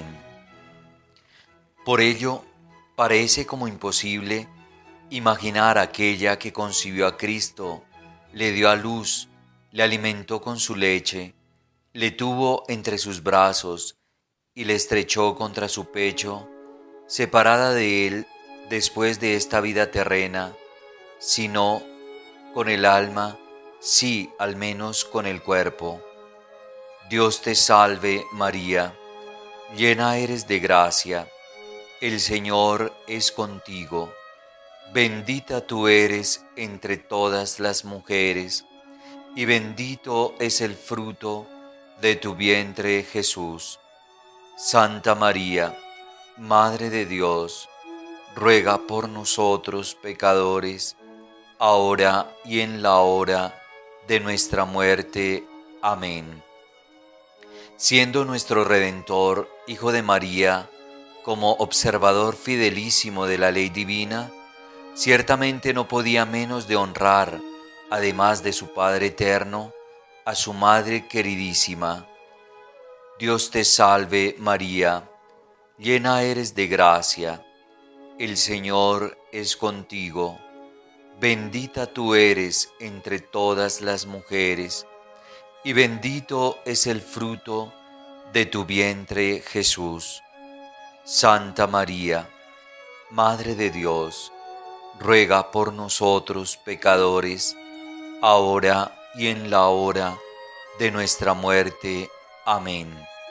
Por ello, parece como imposible imaginar a aquella que concibió a Cristo, le dio a luz, le alimentó con su leche, le tuvo entre sus brazos y le estrechó contra su pecho, separada de él después de esta vida terrena, sino con el alma, sí al menos con el cuerpo. Dios te salve María, llena eres de gracia, el Señor es contigo. Bendita tú eres entre todas las mujeres, y bendito es el fruto de tu vientre Jesús. Santa María, Madre de Dios, ruega por nosotros pecadores, ahora y en la hora de nuestra muerte. Amén. Siendo nuestro Redentor, Hijo de María, como observador fidelísimo de la ley divina, ciertamente no podía menos de honrar, además de su Padre eterno, a su Madre queridísima. Dios te salve María, llena eres de gracia, el Señor es contigo. Bendita tú eres entre todas las mujeres, y bendito es el fruto de tu vientre Jesús. Santa María, Madre de Dios, ruega por nosotros pecadores, ahora y en la hora de nuestra muerte. Amén.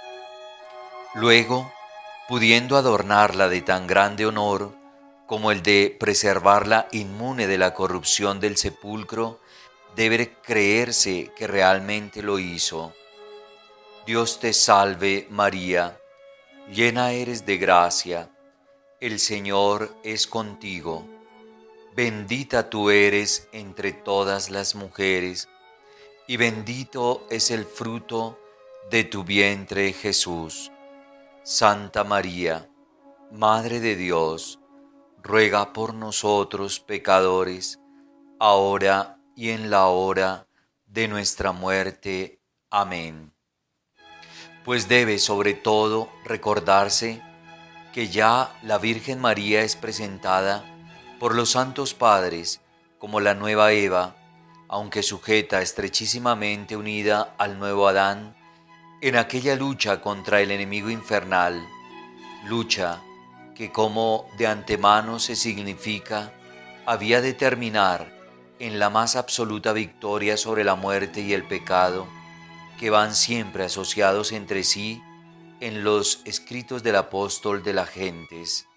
Luego, pudiendo adornarla de tan grande honor como el de preservarla inmune de la corrupción del sepulcro, debe creerse que realmente lo hizo. Dios te salve María, llena eres de gracia, el Señor es contigo. Bendita tú eres entre todas las mujeres, y bendito es el fruto de tu vientre Jesús. Santa María, Madre de Dios, ruega por nosotros pecadores, ahora y en la hora de nuestra muerte. Amén. Pues debe sobre todo recordarse que ya la Virgen María es presentada por los santos padres como la nueva Eva, aunque sujeta estrechísimamente unida al nuevo Adán, en aquella lucha contra el enemigo infernal, lucha que como de antemano se significa, había de terminar en la más absoluta victoria sobre la muerte y el pecado, que van siempre asociados entre sí en los escritos del apóstol de las gentes.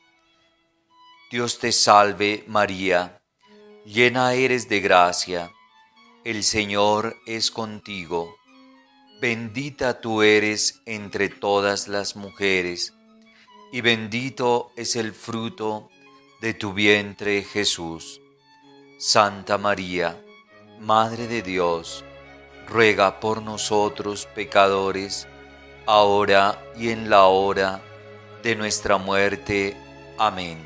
Dios te salve María, llena eres de gracia, el Señor es contigo. Bendita tú eres entre todas las mujeres, y bendito es el fruto de tu vientre Jesús. Santa María, Madre de Dios, ruega por nosotros pecadores, ahora y en la hora de nuestra muerte. Amén.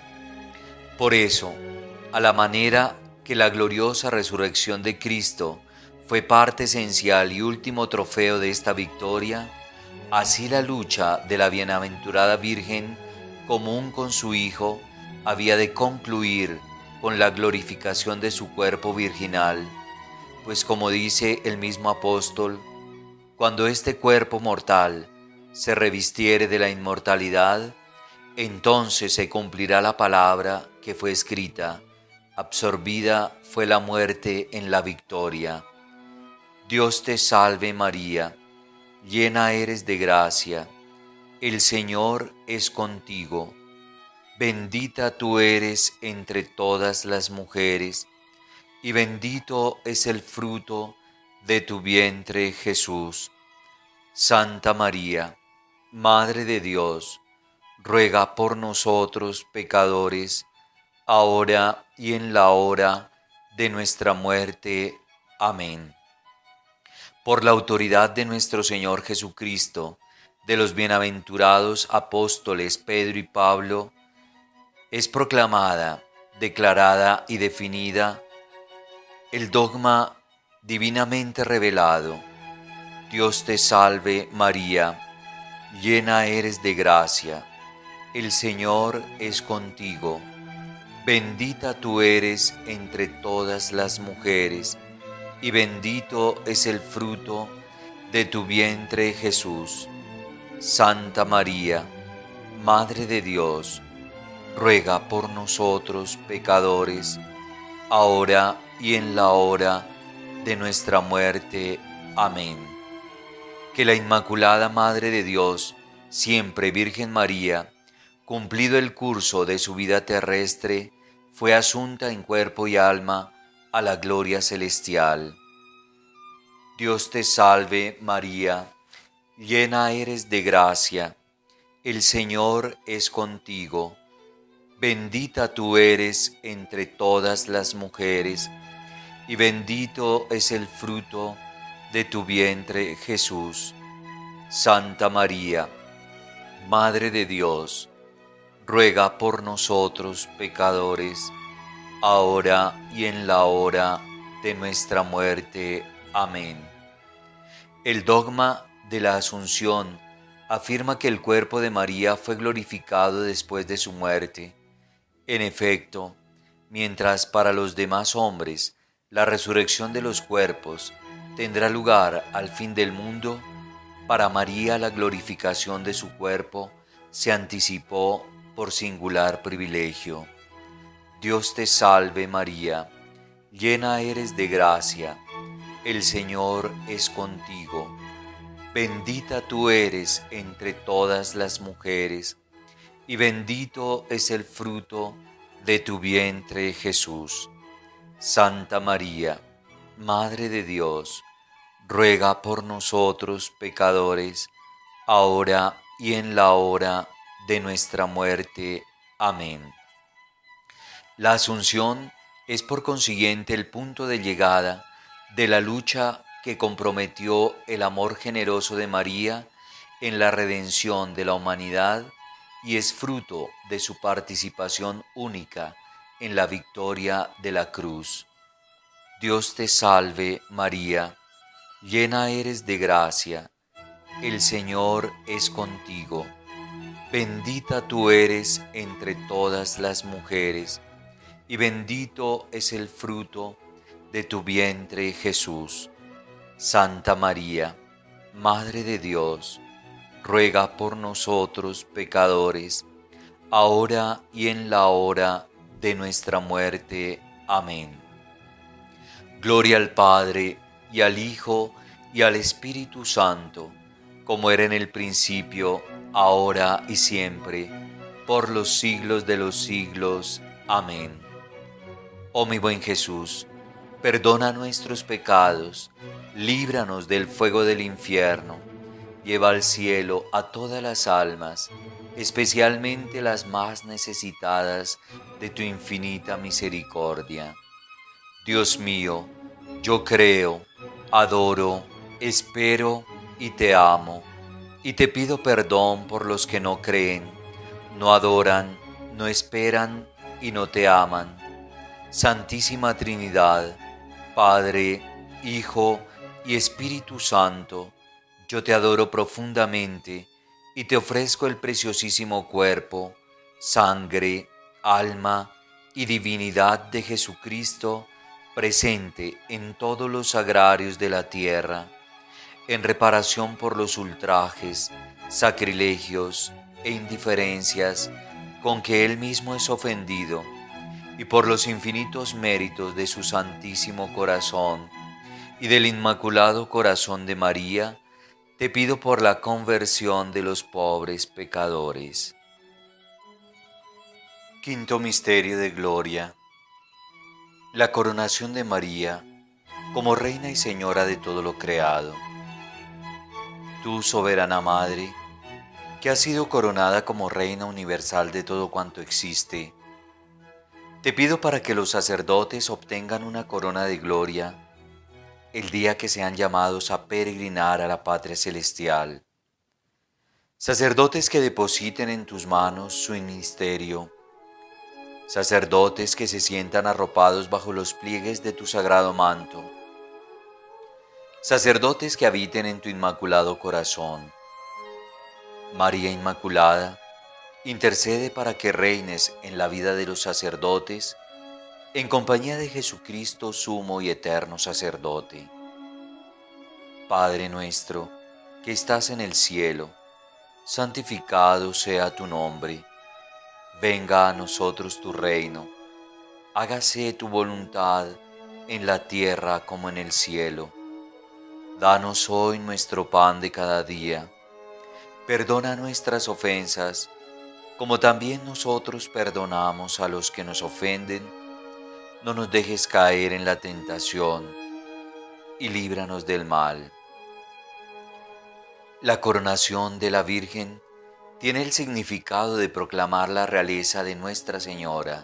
Por eso, a la manera que la gloriosa resurrección de Cristo fue parte esencial y último trofeo de esta victoria, así la lucha de la bienaventurada Virgen común con su Hijo había de concluir con la glorificación de su cuerpo virginal, pues como dice el mismo apóstol, cuando este cuerpo mortal se revistiere de la inmortalidad, entonces se cumplirá la palabra que fue escrita, absorbida fue la muerte en la victoria. Dios te salve María, llena eres de gracia, el Señor es contigo. bendita tú eres entre todas las mujeres, y bendito es el fruto de tu vientre, Jesús. Santa María, Madre de Dios, ruega por nosotros pecadores, ahora y en la hora de nuestra muerte. Amén. Por la autoridad de nuestro Señor Jesucristo, de los bienaventurados apóstoles Pedro y Pablo, es proclamada, declarada y definida el dogma divinamente revelado. Dios te salve María, llena eres de gracia, el Señor es contigo. Bendita tú eres entre todas las mujeres, y bendito es el fruto de tu vientre, Jesús. Santa María, Madre de Dios, ruega por nosotros pecadores, ahora y en la hora de nuestra muerte. Amén. Que la Inmaculada Madre de Dios, siempre Virgen María, cumplido el curso de su vida terrestre, fue asunta en cuerpo y alma a la gloria celestial. Dios te salve María, llena eres de gracia, el Señor es contigo. Bendita tú eres entre todas las mujeres, y bendito es el fruto de tu vientre, Jesús. Santa María, Madre de Dios, ruega por nosotros pecadores, ahora y en la hora de nuestra muerte. Amén. El dogma de la Asunción afirma que el cuerpo de María fue glorificado después de su muerte. En efecto, mientras para los demás hombres la resurrección de los cuerpos tendrá lugar al fin del mundo, para María la glorificación de su cuerpo se anticipó por singular privilegio. Dios te salve María, llena eres de gracia, el Señor es contigo. Bendita tú eres entre todas las mujeres, y bendito es el fruto de tu vientre, Jesús. Santa María, Madre de Dios, ruega por nosotros pecadores, ahora y en la hora de nuestra muerte. Amén. La Asunción es por consiguiente el punto de llegada de la lucha que comprometió el amor generoso de María en la redención de la humanidad y es fruto de su participación única en la victoria de la cruz. Dios te salve María, llena eres de gracia, el Señor es contigo. Bendita tú eres entre todas las mujeres, y bendito es el fruto de tu vientre, Jesús. Santa María, Madre de Dios, ruega por nosotros pecadores, ahora y en la hora de nuestra muerte. Amén. Gloria al Padre, y al Hijo, y al Espíritu Santo, como era en el principio, ahora y siempre, por los siglos de los siglos. Amén. Oh mi buen Jesús, perdona nuestros pecados, líbranos del fuego del infierno, lleva al cielo a todas las almas, especialmente las más necesitadas de tu infinita misericordia. Dios mío, yo creo, adoro, espero y te amo, y te pido perdón por los que no creen, no adoran, no esperan y no te aman. Santísima Trinidad, Padre, Hijo y Espíritu Santo, yo te adoro profundamente y te ofrezco el preciosísimo cuerpo, sangre, alma y divinidad de Jesucristo, presente en todos los sagrarios de la tierra, en reparación por los ultrajes, sacrilegios e indiferencias con que Él mismo es ofendido, y por los infinitos méritos de su Santísimo Corazón y del Inmaculado Corazón de María, te pido por la conversión de los pobres pecadores. Quinto misterio de gloria: la coronación de María como Reina y Señora de todo lo creado. Tú, soberana Madre, que has sido coronada como Reina universal de todo cuanto existe, te pido para que los sacerdotes obtengan una corona de gloria el día que sean llamados a peregrinar a la patria celestial. Sacerdotes que depositen en tus manos su ministerio, sacerdotes que se sientan arropados bajo los pliegues de tu sagrado manto, sacerdotes que habiten en tu inmaculado corazón. María Inmaculada, intercede para que reines en la vida de los sacerdotes en compañía de Jesucristo, sumo y eterno sacerdote. Padre nuestro, que estás en el cielo, santificado sea tu nombre. Venga a nosotros tu reino. Hágase tu voluntad en la tierra como en el cielo. Danos hoy nuestro pan de cada día. Perdona nuestras ofensas, como también nosotros perdonamos a los que nos ofenden. No nos dejes caer en la tentación, y líbranos del mal. La coronación de la Virgen tiene el significado de proclamar la realeza de Nuestra Señora.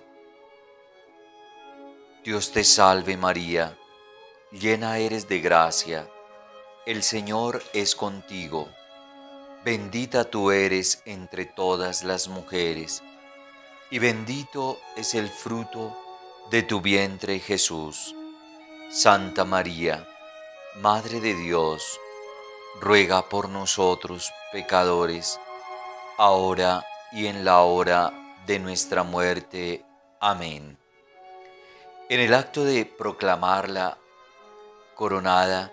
Dios te salve María, llena eres de gracia, el Señor es contigo. Bendita tú eres entre todas las mujeres, y bendito es el fruto de tu vientre Jesús. Santa María, Madre de Dios, ruega por nosotros pecadores, ahora y en la hora de nuestra muerte. Amén. En el acto de proclamarla coronada,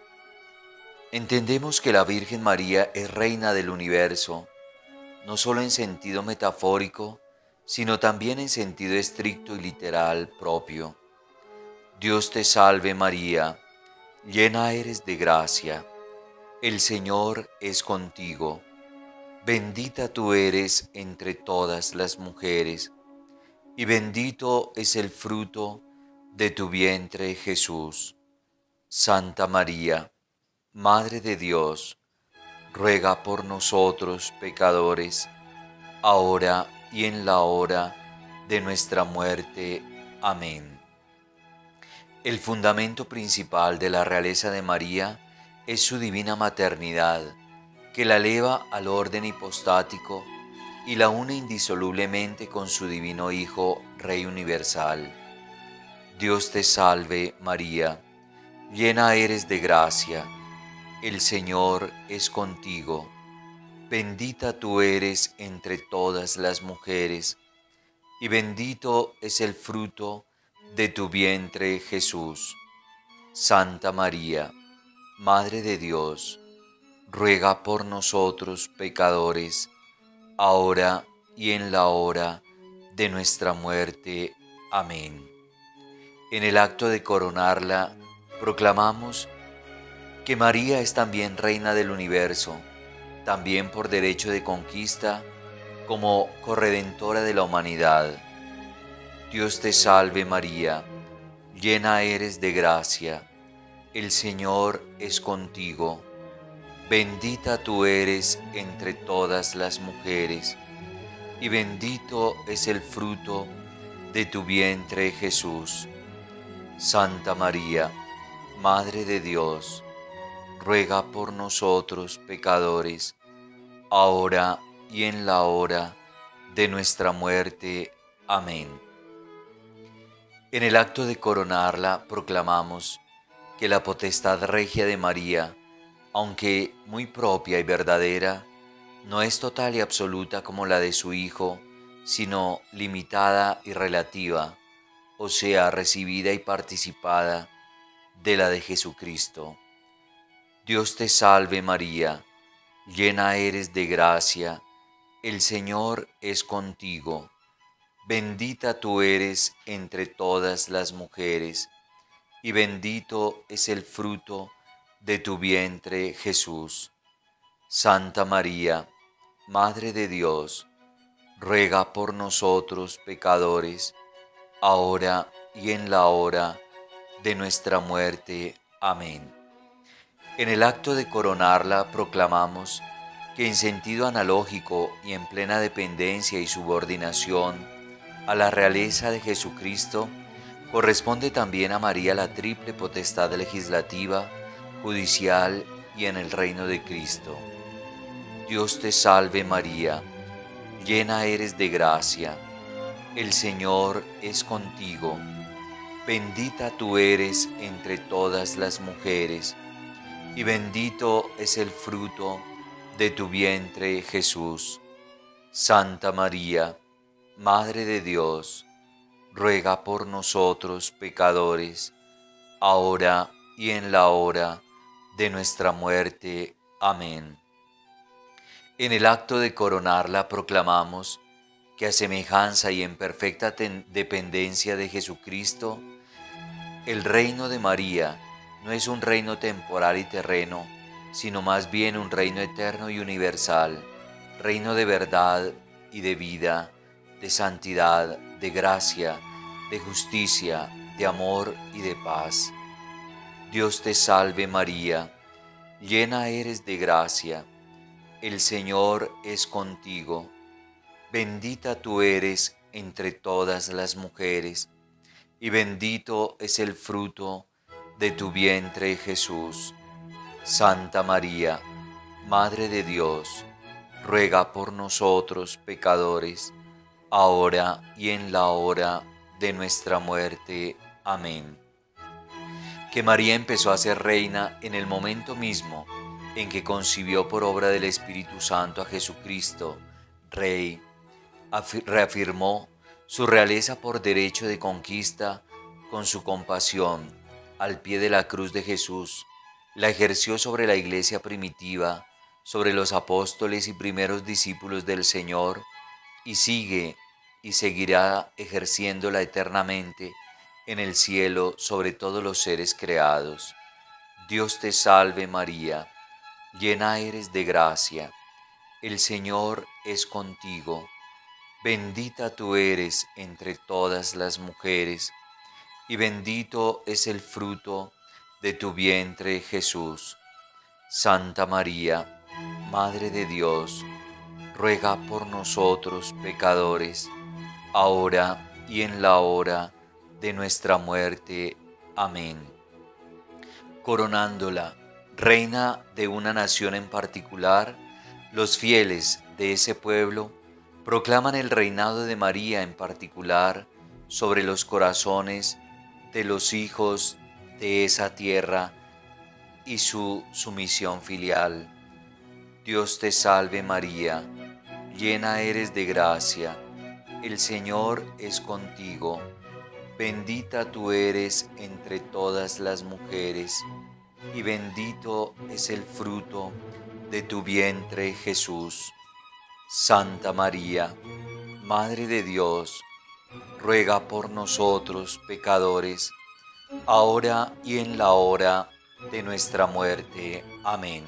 entendemos que la Virgen María es Reina del universo, no solo en sentido metafórico, sino también en sentido estricto y literal propio. Dios te salve María, llena eres de gracia, el Señor es contigo. Bendita tú eres entre todas las mujeres, y bendito es el fruto de tu vientre Jesús. Santa María, Madre de Dios, ruega por nosotros pecadores, ahora y en la hora de nuestra muerte. Amén. El fundamento principal de la realeza de María es su divina maternidad, que la eleva al orden hipostático y la une indisolublemente con su divino Hijo, Rey universal. Dios te salve, María, llena eres de gracia, el Señor es contigo. Bendita tú eres entre todas las mujeres, y bendito es el fruto de tu vientre Jesús. Santa María, Madre de Dios, ruega por nosotros pecadores, ahora y en la hora de nuestra muerte. Amén. En el acto de coronarla, proclamamos que María es también Reina del universo, también por derecho de conquista, como corredentora de la humanidad. Dios te salve María, llena eres de gracia, el Señor es contigo. Bendita tú eres entre todas las mujeres, y bendito es el fruto de tu vientre Jesús. Santa María, Madre de Dios, ruega por nosotros pecadores, ahora y en la hora de nuestra muerte. Amén. En el acto de coronarla proclamamos que la potestad regia de María, aunque muy propia y verdadera, no es total y absoluta como la de su Hijo, sino limitada y relativa, o sea, recibida y participada de la de Jesucristo. Dios te salve María, llena eres de gracia, el Señor es contigo. Bendita tú eres entre todas las mujeres, y bendito es el fruto de tu vientre Jesús. Santa María, Madre de Dios, ruega por nosotros pecadores, ahora y en la hora de nuestra muerte. Amén. En el acto de coronarla proclamamos que en sentido analógico y en plena dependencia y subordinación a la realeza de Jesucristo, corresponde también a María la triple potestad legislativa, judicial y en el reino de Cristo. Dios te salve María, llena eres de gracia, el Señor es contigo, bendita tú eres entre todas las mujeres, y bendito es el fruto de tu vientre, Jesús. Santa María, Madre de Dios, ruega por nosotros pecadores, ahora y en la hora de nuestra muerte. Amén. En el acto de coronarla proclamamos que a semejanza y en perfecta dependencia de Jesucristo, el reino de María no es un reino temporal y terreno, sino más bien un reino eterno y universal, reino de verdad y de vida, de santidad, de gracia, de justicia, de amor y de paz. Dios te salve María, llena eres de gracia, el Señor es contigo, bendita tú eres entre todas las mujeres, y bendito es el fruto de tu vientre, Jesús. Santa María, Madre de Dios, ruega por nosotros pecadores, ahora y en la hora de nuestra muerte. Amén. Que María empezó a ser reina en el momento mismo en que concibió por obra del Espíritu Santo a Jesucristo, Rey, reafirmó su realeza por derecho de conquista con su compasión al pie de la cruz de Jesús, la ejerció sobre la iglesia primitiva, sobre los apóstoles y primeros discípulos del Señor, y sigue y seguirá ejerciéndola eternamente en el cielo sobre todos los seres creados. Dios te salve María, llena eres de gracia, el Señor es contigo, bendita tú eres entre todas las mujeres, y bendito es el fruto de tu vientre, Jesús. Santa María, Madre de Dios, ruega por nosotros pecadores, ahora y en la hora de nuestra muerte. Amén. Coronándola, reina de una nación en particular, los fieles de ese pueblo proclaman el reinado de María en particular sobre los corazones de los hijos de esa tierra y su sumisión filial. Dios te salve María, llena eres de gracia, el Señor es contigo, bendita tú eres entre todas las mujeres, y bendito es el fruto de tu vientre, Jesús. Santa María, Madre de Dios, ruega por nosotros pecadores, ahora y en la hora de nuestra muerte. Amén.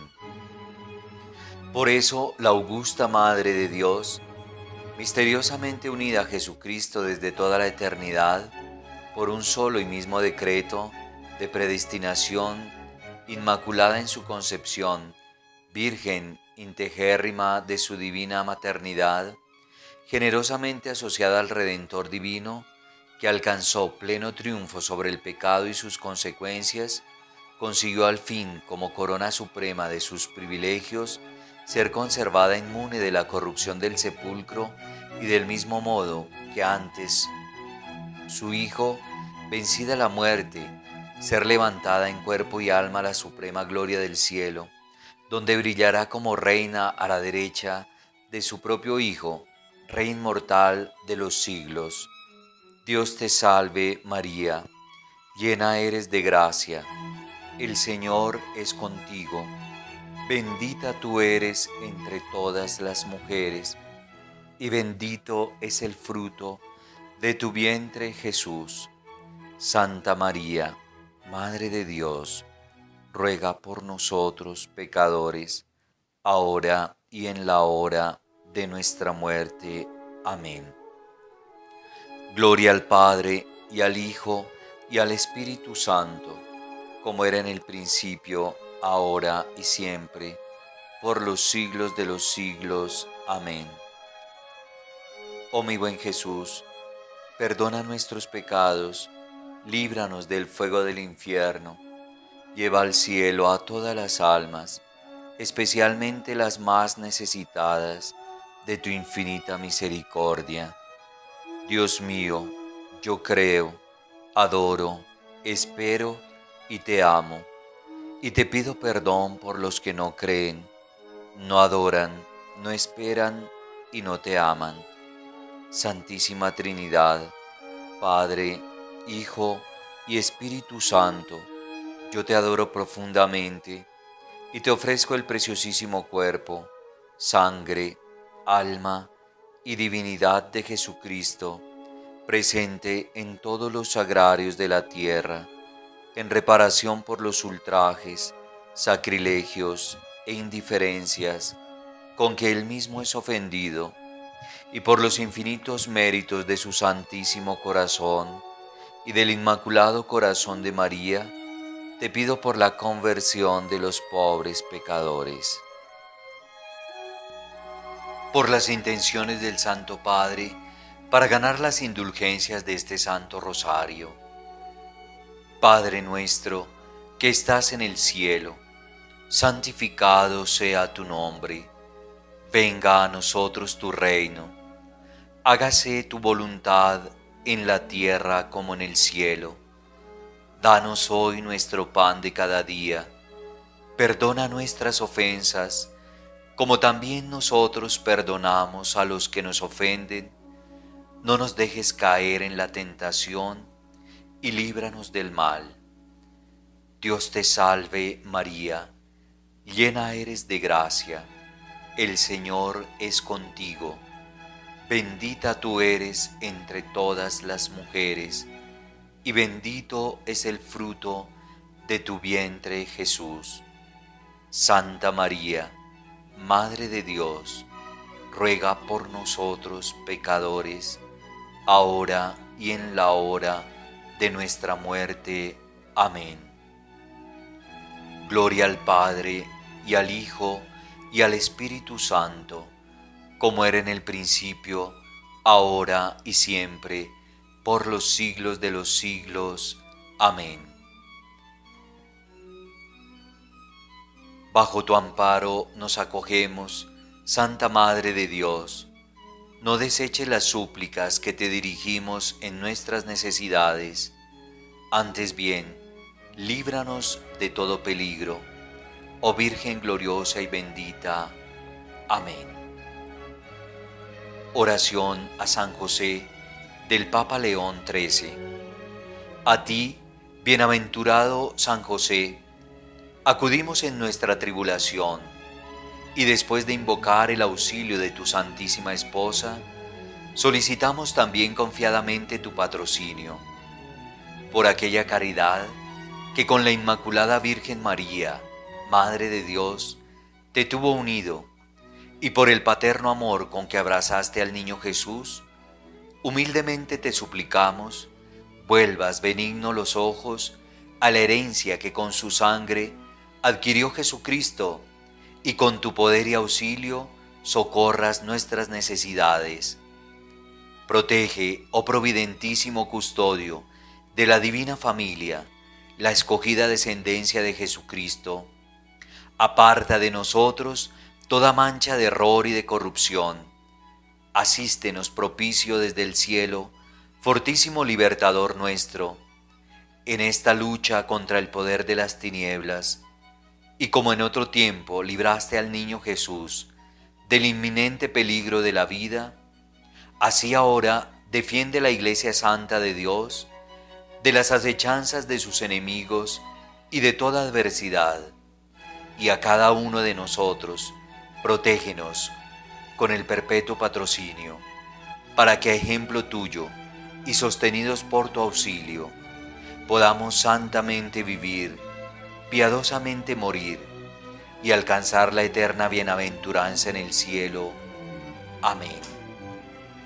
Por eso, la augusta Madre de Dios, misteriosamente unida a Jesucristo desde toda la eternidad, por un solo y mismo decreto de predestinación, inmaculada en su concepción, virgen integérrima de su divina maternidad, generosamente asociada al Redentor divino, que alcanzó pleno triunfo sobre el pecado y sus consecuencias, consiguió al fin, como corona suprema de sus privilegios, ser conservada inmune de la corrupción del sepulcro y del mismo modo que antes su Hijo, vencida la muerte, ser levantada en cuerpo y alma a la suprema gloria del cielo, donde brillará como reina a la derecha de su propio Hijo, Rey inmortal de los siglos. Dios te salve María, llena eres de gracia, el Señor es contigo, bendita tú eres entre todas las mujeres, y bendito es el fruto de tu vientre Jesús. Santa María, Madre de Dios, ruega por nosotros pecadores, ahora y en la hora de nuestra muerte. Amén. Gloria al Padre, y al Hijo, y al Espíritu Santo, como era en el principio, ahora y siempre, por los siglos de los siglos. Amén. Oh mi buen Jesús, perdona nuestros pecados, líbranos del fuego del infierno, lleva al cielo a todas las almas, especialmente las más necesitadas de tu infinita misericordia. Dios mío, yo creo, adoro, espero y te amo, y te pido perdón por los que no creen, no adoran, no esperan y no te aman. Santísima Trinidad, Padre, Hijo y Espíritu Santo, yo te adoro profundamente y te ofrezco el preciosísimo cuerpo, sangre, alma y divinidad de Jesucristo, presente en todos los sagrarios de la tierra, en reparación por los ultrajes, sacrilegios e indiferencias con que Él mismo es ofendido, y por los infinitos méritos de su Santísimo Corazón y del Inmaculado Corazón de María, te pido por la conversión de los pobres pecadores. Por las intenciones del Santo Padre, para ganar las indulgencias de este Santo Rosario. Padre nuestro, que estás en el cielo, santificado sea tu nombre. Venga a nosotros tu reino. Hágase tu voluntad en la tierra como en el cielo. Danos hoy nuestro pan de cada día. Perdona nuestras ofensas, como también nosotros perdonamos a los que nos ofenden. No nos dejes caer en la tentación y líbranos del mal. Dios te salve, María, llena eres de gracia. El Señor es contigo. Bendita tú eres entre todas las mujeres, y bendito es el fruto de tu vientre, Jesús. Santa María, Madre de Dios, ruega por nosotros pecadores, ahora y en la hora de nuestra muerte. Amén. Gloria al Padre, y al Hijo, y al Espíritu Santo, como era en el principio, ahora y siempre, por los siglos de los siglos. Amén. Bajo tu amparo nos acogemos, Santa Madre de Dios. No deseches las súplicas que te dirigimos en nuestras necesidades. Antes bien, líbranos de todo peligro, oh Virgen gloriosa y bendita. Amén. Oración a San José del Papa León trece. A ti, bienaventurado San José, acudimos en nuestra tribulación, y después de invocar el auxilio de tu Santísima Esposa, solicitamos también confiadamente tu patrocinio. Por aquella caridad que con la Inmaculada Virgen María, Madre de Dios, te tuvo unido, y por el paterno amor con que abrazaste al niño Jesús, humildemente te suplicamos, vuelvas benigno los ojos a la herencia que con su sangre adquirió Jesucristo, y con tu poder y auxilio socorras nuestras necesidades. Protege, oh providentísimo custodio de la divina familia, la escogida descendencia de Jesucristo. Aparta de nosotros toda mancha de error y de corrupción. Asístenos propicio desde el cielo, fortísimo libertador nuestro, en esta lucha contra el poder de las tinieblas. Y como en otro tiempo libraste al niño Jesús del inminente peligro de la vida, así ahora defiende la Iglesia Santa de Dios de las acechanzas de sus enemigos y de toda adversidad, y a cada uno de nosotros protégenos con el perpetuo patrocinio, para que a ejemplo tuyo y sostenidos por tu auxilio, podamos santamente vivir, piadosamente morir y alcanzar la eterna bienaventuranza en el cielo. Amén.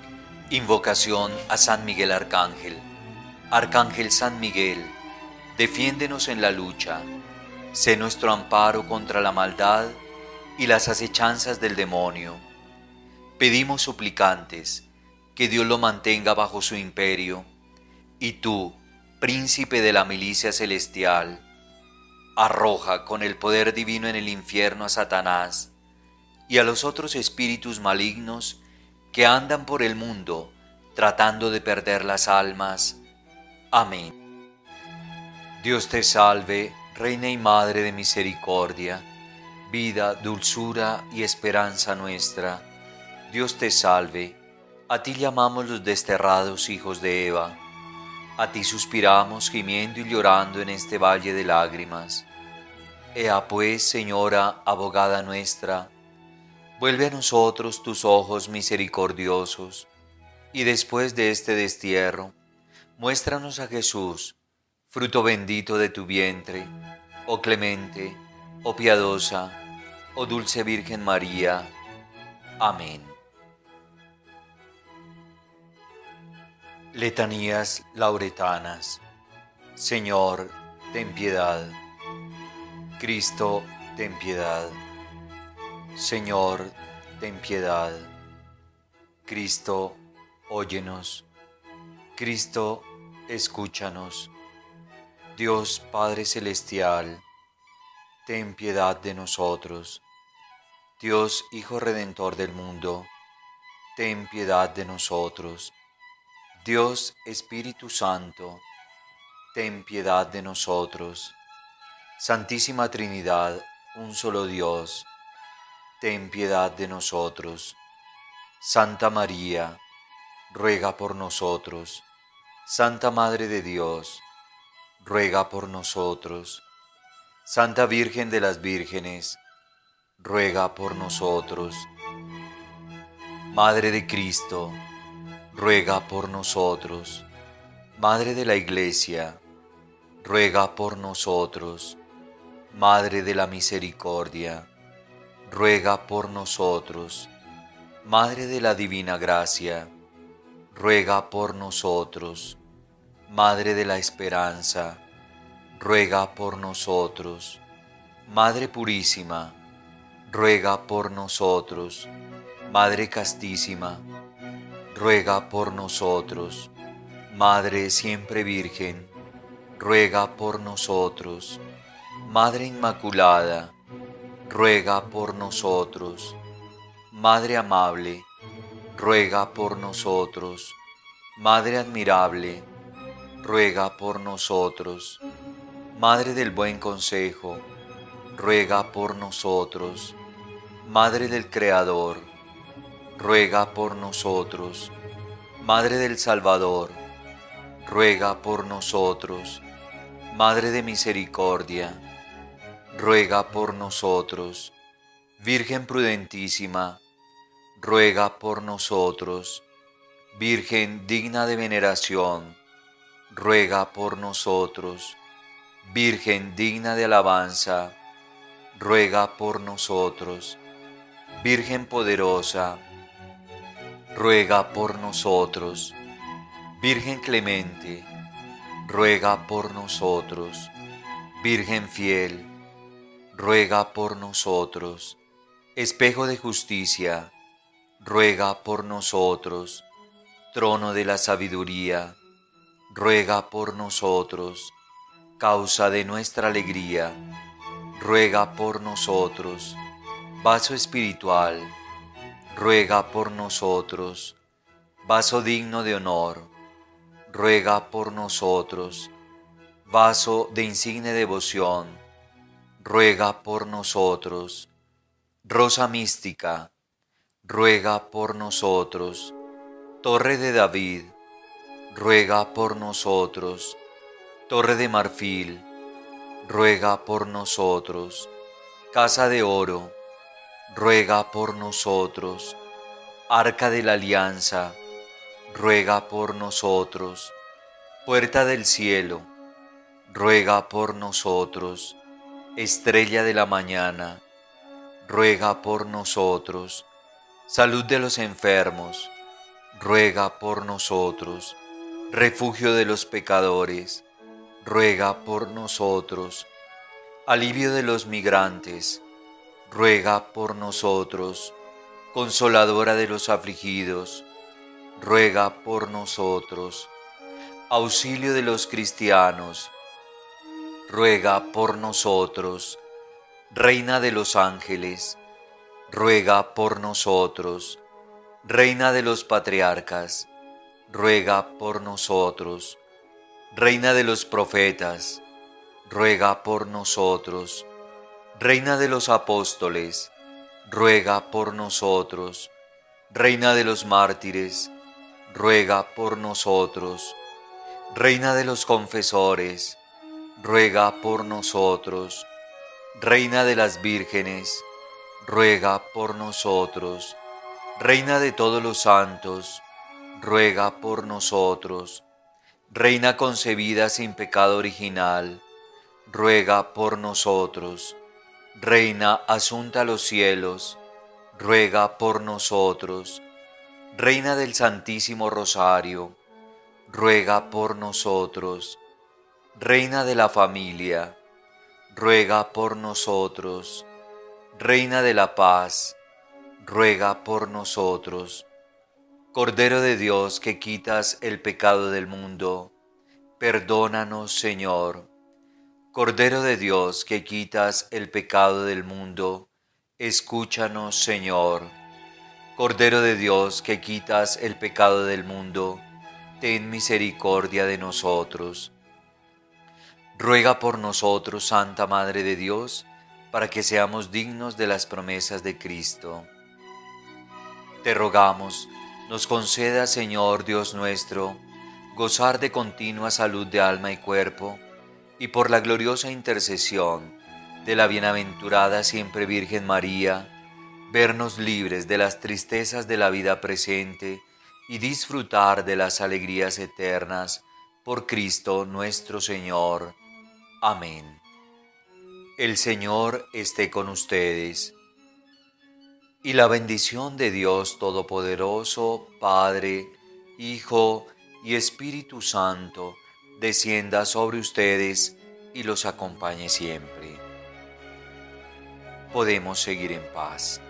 Invocación a San Miguel Arcángel. Arcángel San Miguel, defiéndenos en la lucha. Sé nuestro amparo contra la maldad y las acechanzas del demonio. Pedimos suplicantes que Dios lo mantenga bajo su imperio, y tú, príncipe de la milicia celestial, arroja con el poder divino en el infierno a Satanás y a los otros espíritus malignos que andan por el mundo tratando de perder las almas. Amén. Dios te salve, Reina y Madre de misericordia, vida, dulzura y esperanza nuestra. Dios te salve, a ti llamamos los desterrados hijos de Eva. A ti suspiramos gimiendo y llorando en este valle de lágrimas. Ea pues, Señora, abogada nuestra, vuelve a nosotros tus ojos misericordiosos, y después de este destierro, muéstranos a Jesús, fruto bendito de tu vientre, oh clemente, oh piadosa, oh dulce Virgen María. Amén. Letanías lauretanas. Señor, ten piedad. Cristo, ten piedad. Señor, ten piedad. Cristo, óyenos. Cristo, escúchanos. Dios Padre Celestial, ten piedad de nosotros. Dios Hijo Redentor del mundo, ten piedad de nosotros. Dios Espíritu Santo, ten piedad de nosotros. Santísima Trinidad, un solo Dios, ten piedad de nosotros. Santa María, ruega por nosotros. Santa Madre de Dios, ruega por nosotros. Santa Virgen de las Vírgenes, ruega por nosotros. Madre de Cristo, ruega por nosotros. Madre de la Iglesia, ruega por nosotros. Madre de la Misericordia, ruega por nosotros. Madre de la Divina Gracia, ruega por nosotros. Madre de la Esperanza, ruega por nosotros. Madre Purísima, ruega por nosotros. Madre Castísima, ruega por nosotros. Madre siempre Virgen, ruega por nosotros. Madre Inmaculada, ruega por nosotros. Madre amable, ruega por nosotros. Madre admirable, ruega por nosotros. Madre del buen consejo, ruega por nosotros. Madre del Creador, ruega por nosotros. Madre del Salvador, ruega por nosotros. Madre de misericordia, ruega por nosotros. Virgen prudentísima, ruega por nosotros. Virgen digna de veneración, ruega por nosotros. Virgen digna de alabanza, ruega por nosotros. Virgen poderosa, ruega por nosotros. Virgen clemente, ruega por nosotros. Virgen fiel, ruega por nosotros. Espejo de justicia, ruega por nosotros. Trono de la sabiduría, ruega por nosotros. Causa de nuestra alegría, ruega por nosotros. Vaso espiritual, ruega por nosotros. Vaso digno de honor, ruega por nosotros. Vaso de insigne devoción, ruega por nosotros. Rosa mística, ruega por nosotros. Torre de David, ruega por nosotros. Torre de marfil, ruega por nosotros. Casa de oro, ruega por nosotros. Arca de la alianza, ruega por nosotros. Puerta del cielo, ruega por nosotros. Estrella de la mañana, ruega por nosotros. Salud de los enfermos, ruega por nosotros. Refugio de los pecadores, ruega por nosotros. Alivio de los migrantes, ruega por nosotros. Consoladora de los afligidos, ruega por nosotros. Auxilio de los cristianos, ruega por nosotros. Reina de los ángeles, ruega por nosotros. Reina de los patriarcas, ruega por nosotros. Reina de los profetas, ruega por nosotros. Reina de los apóstoles, ruega por nosotros. Reina de los mártires, ruega por nosotros. Reina de los confesores, ruega por nosotros. Reina de las vírgenes, ruega por nosotros. Reina de todos los santos, ruega por nosotros. Reina concebida sin pecado original, ruega por nosotros. Reina asunta a los cielos, ruega por nosotros. Reina del Santísimo Rosario, ruega por nosotros. Reina de la familia, ruega por nosotros. Reina de la paz, ruega por nosotros. Cordero de Dios que quitas el pecado del mundo, perdónanos, Señor. Cordero de Dios que quitas el pecado del mundo, escúchanos, Señor. Cordero de Dios que quitas el pecado del mundo, ten misericordia de nosotros. Ruega por nosotros, Santa Madre de Dios, para que seamos dignos de las promesas de Cristo. Te rogamos, nos conceda, Señor Dios nuestro, gozar de continua salud de alma y cuerpo, y por la gloriosa intercesión de la bienaventurada siempre Virgen María, vernos libres de las tristezas de la vida presente y disfrutar de las alegrías eternas por Cristo nuestro Señor. Amén. El Señor esté con ustedes. Y la bendición de Dios Todopoderoso, Padre, Hijo y Espíritu Santo, descienda sobre ustedes y los acompañe siempre. Podemos seguir en paz.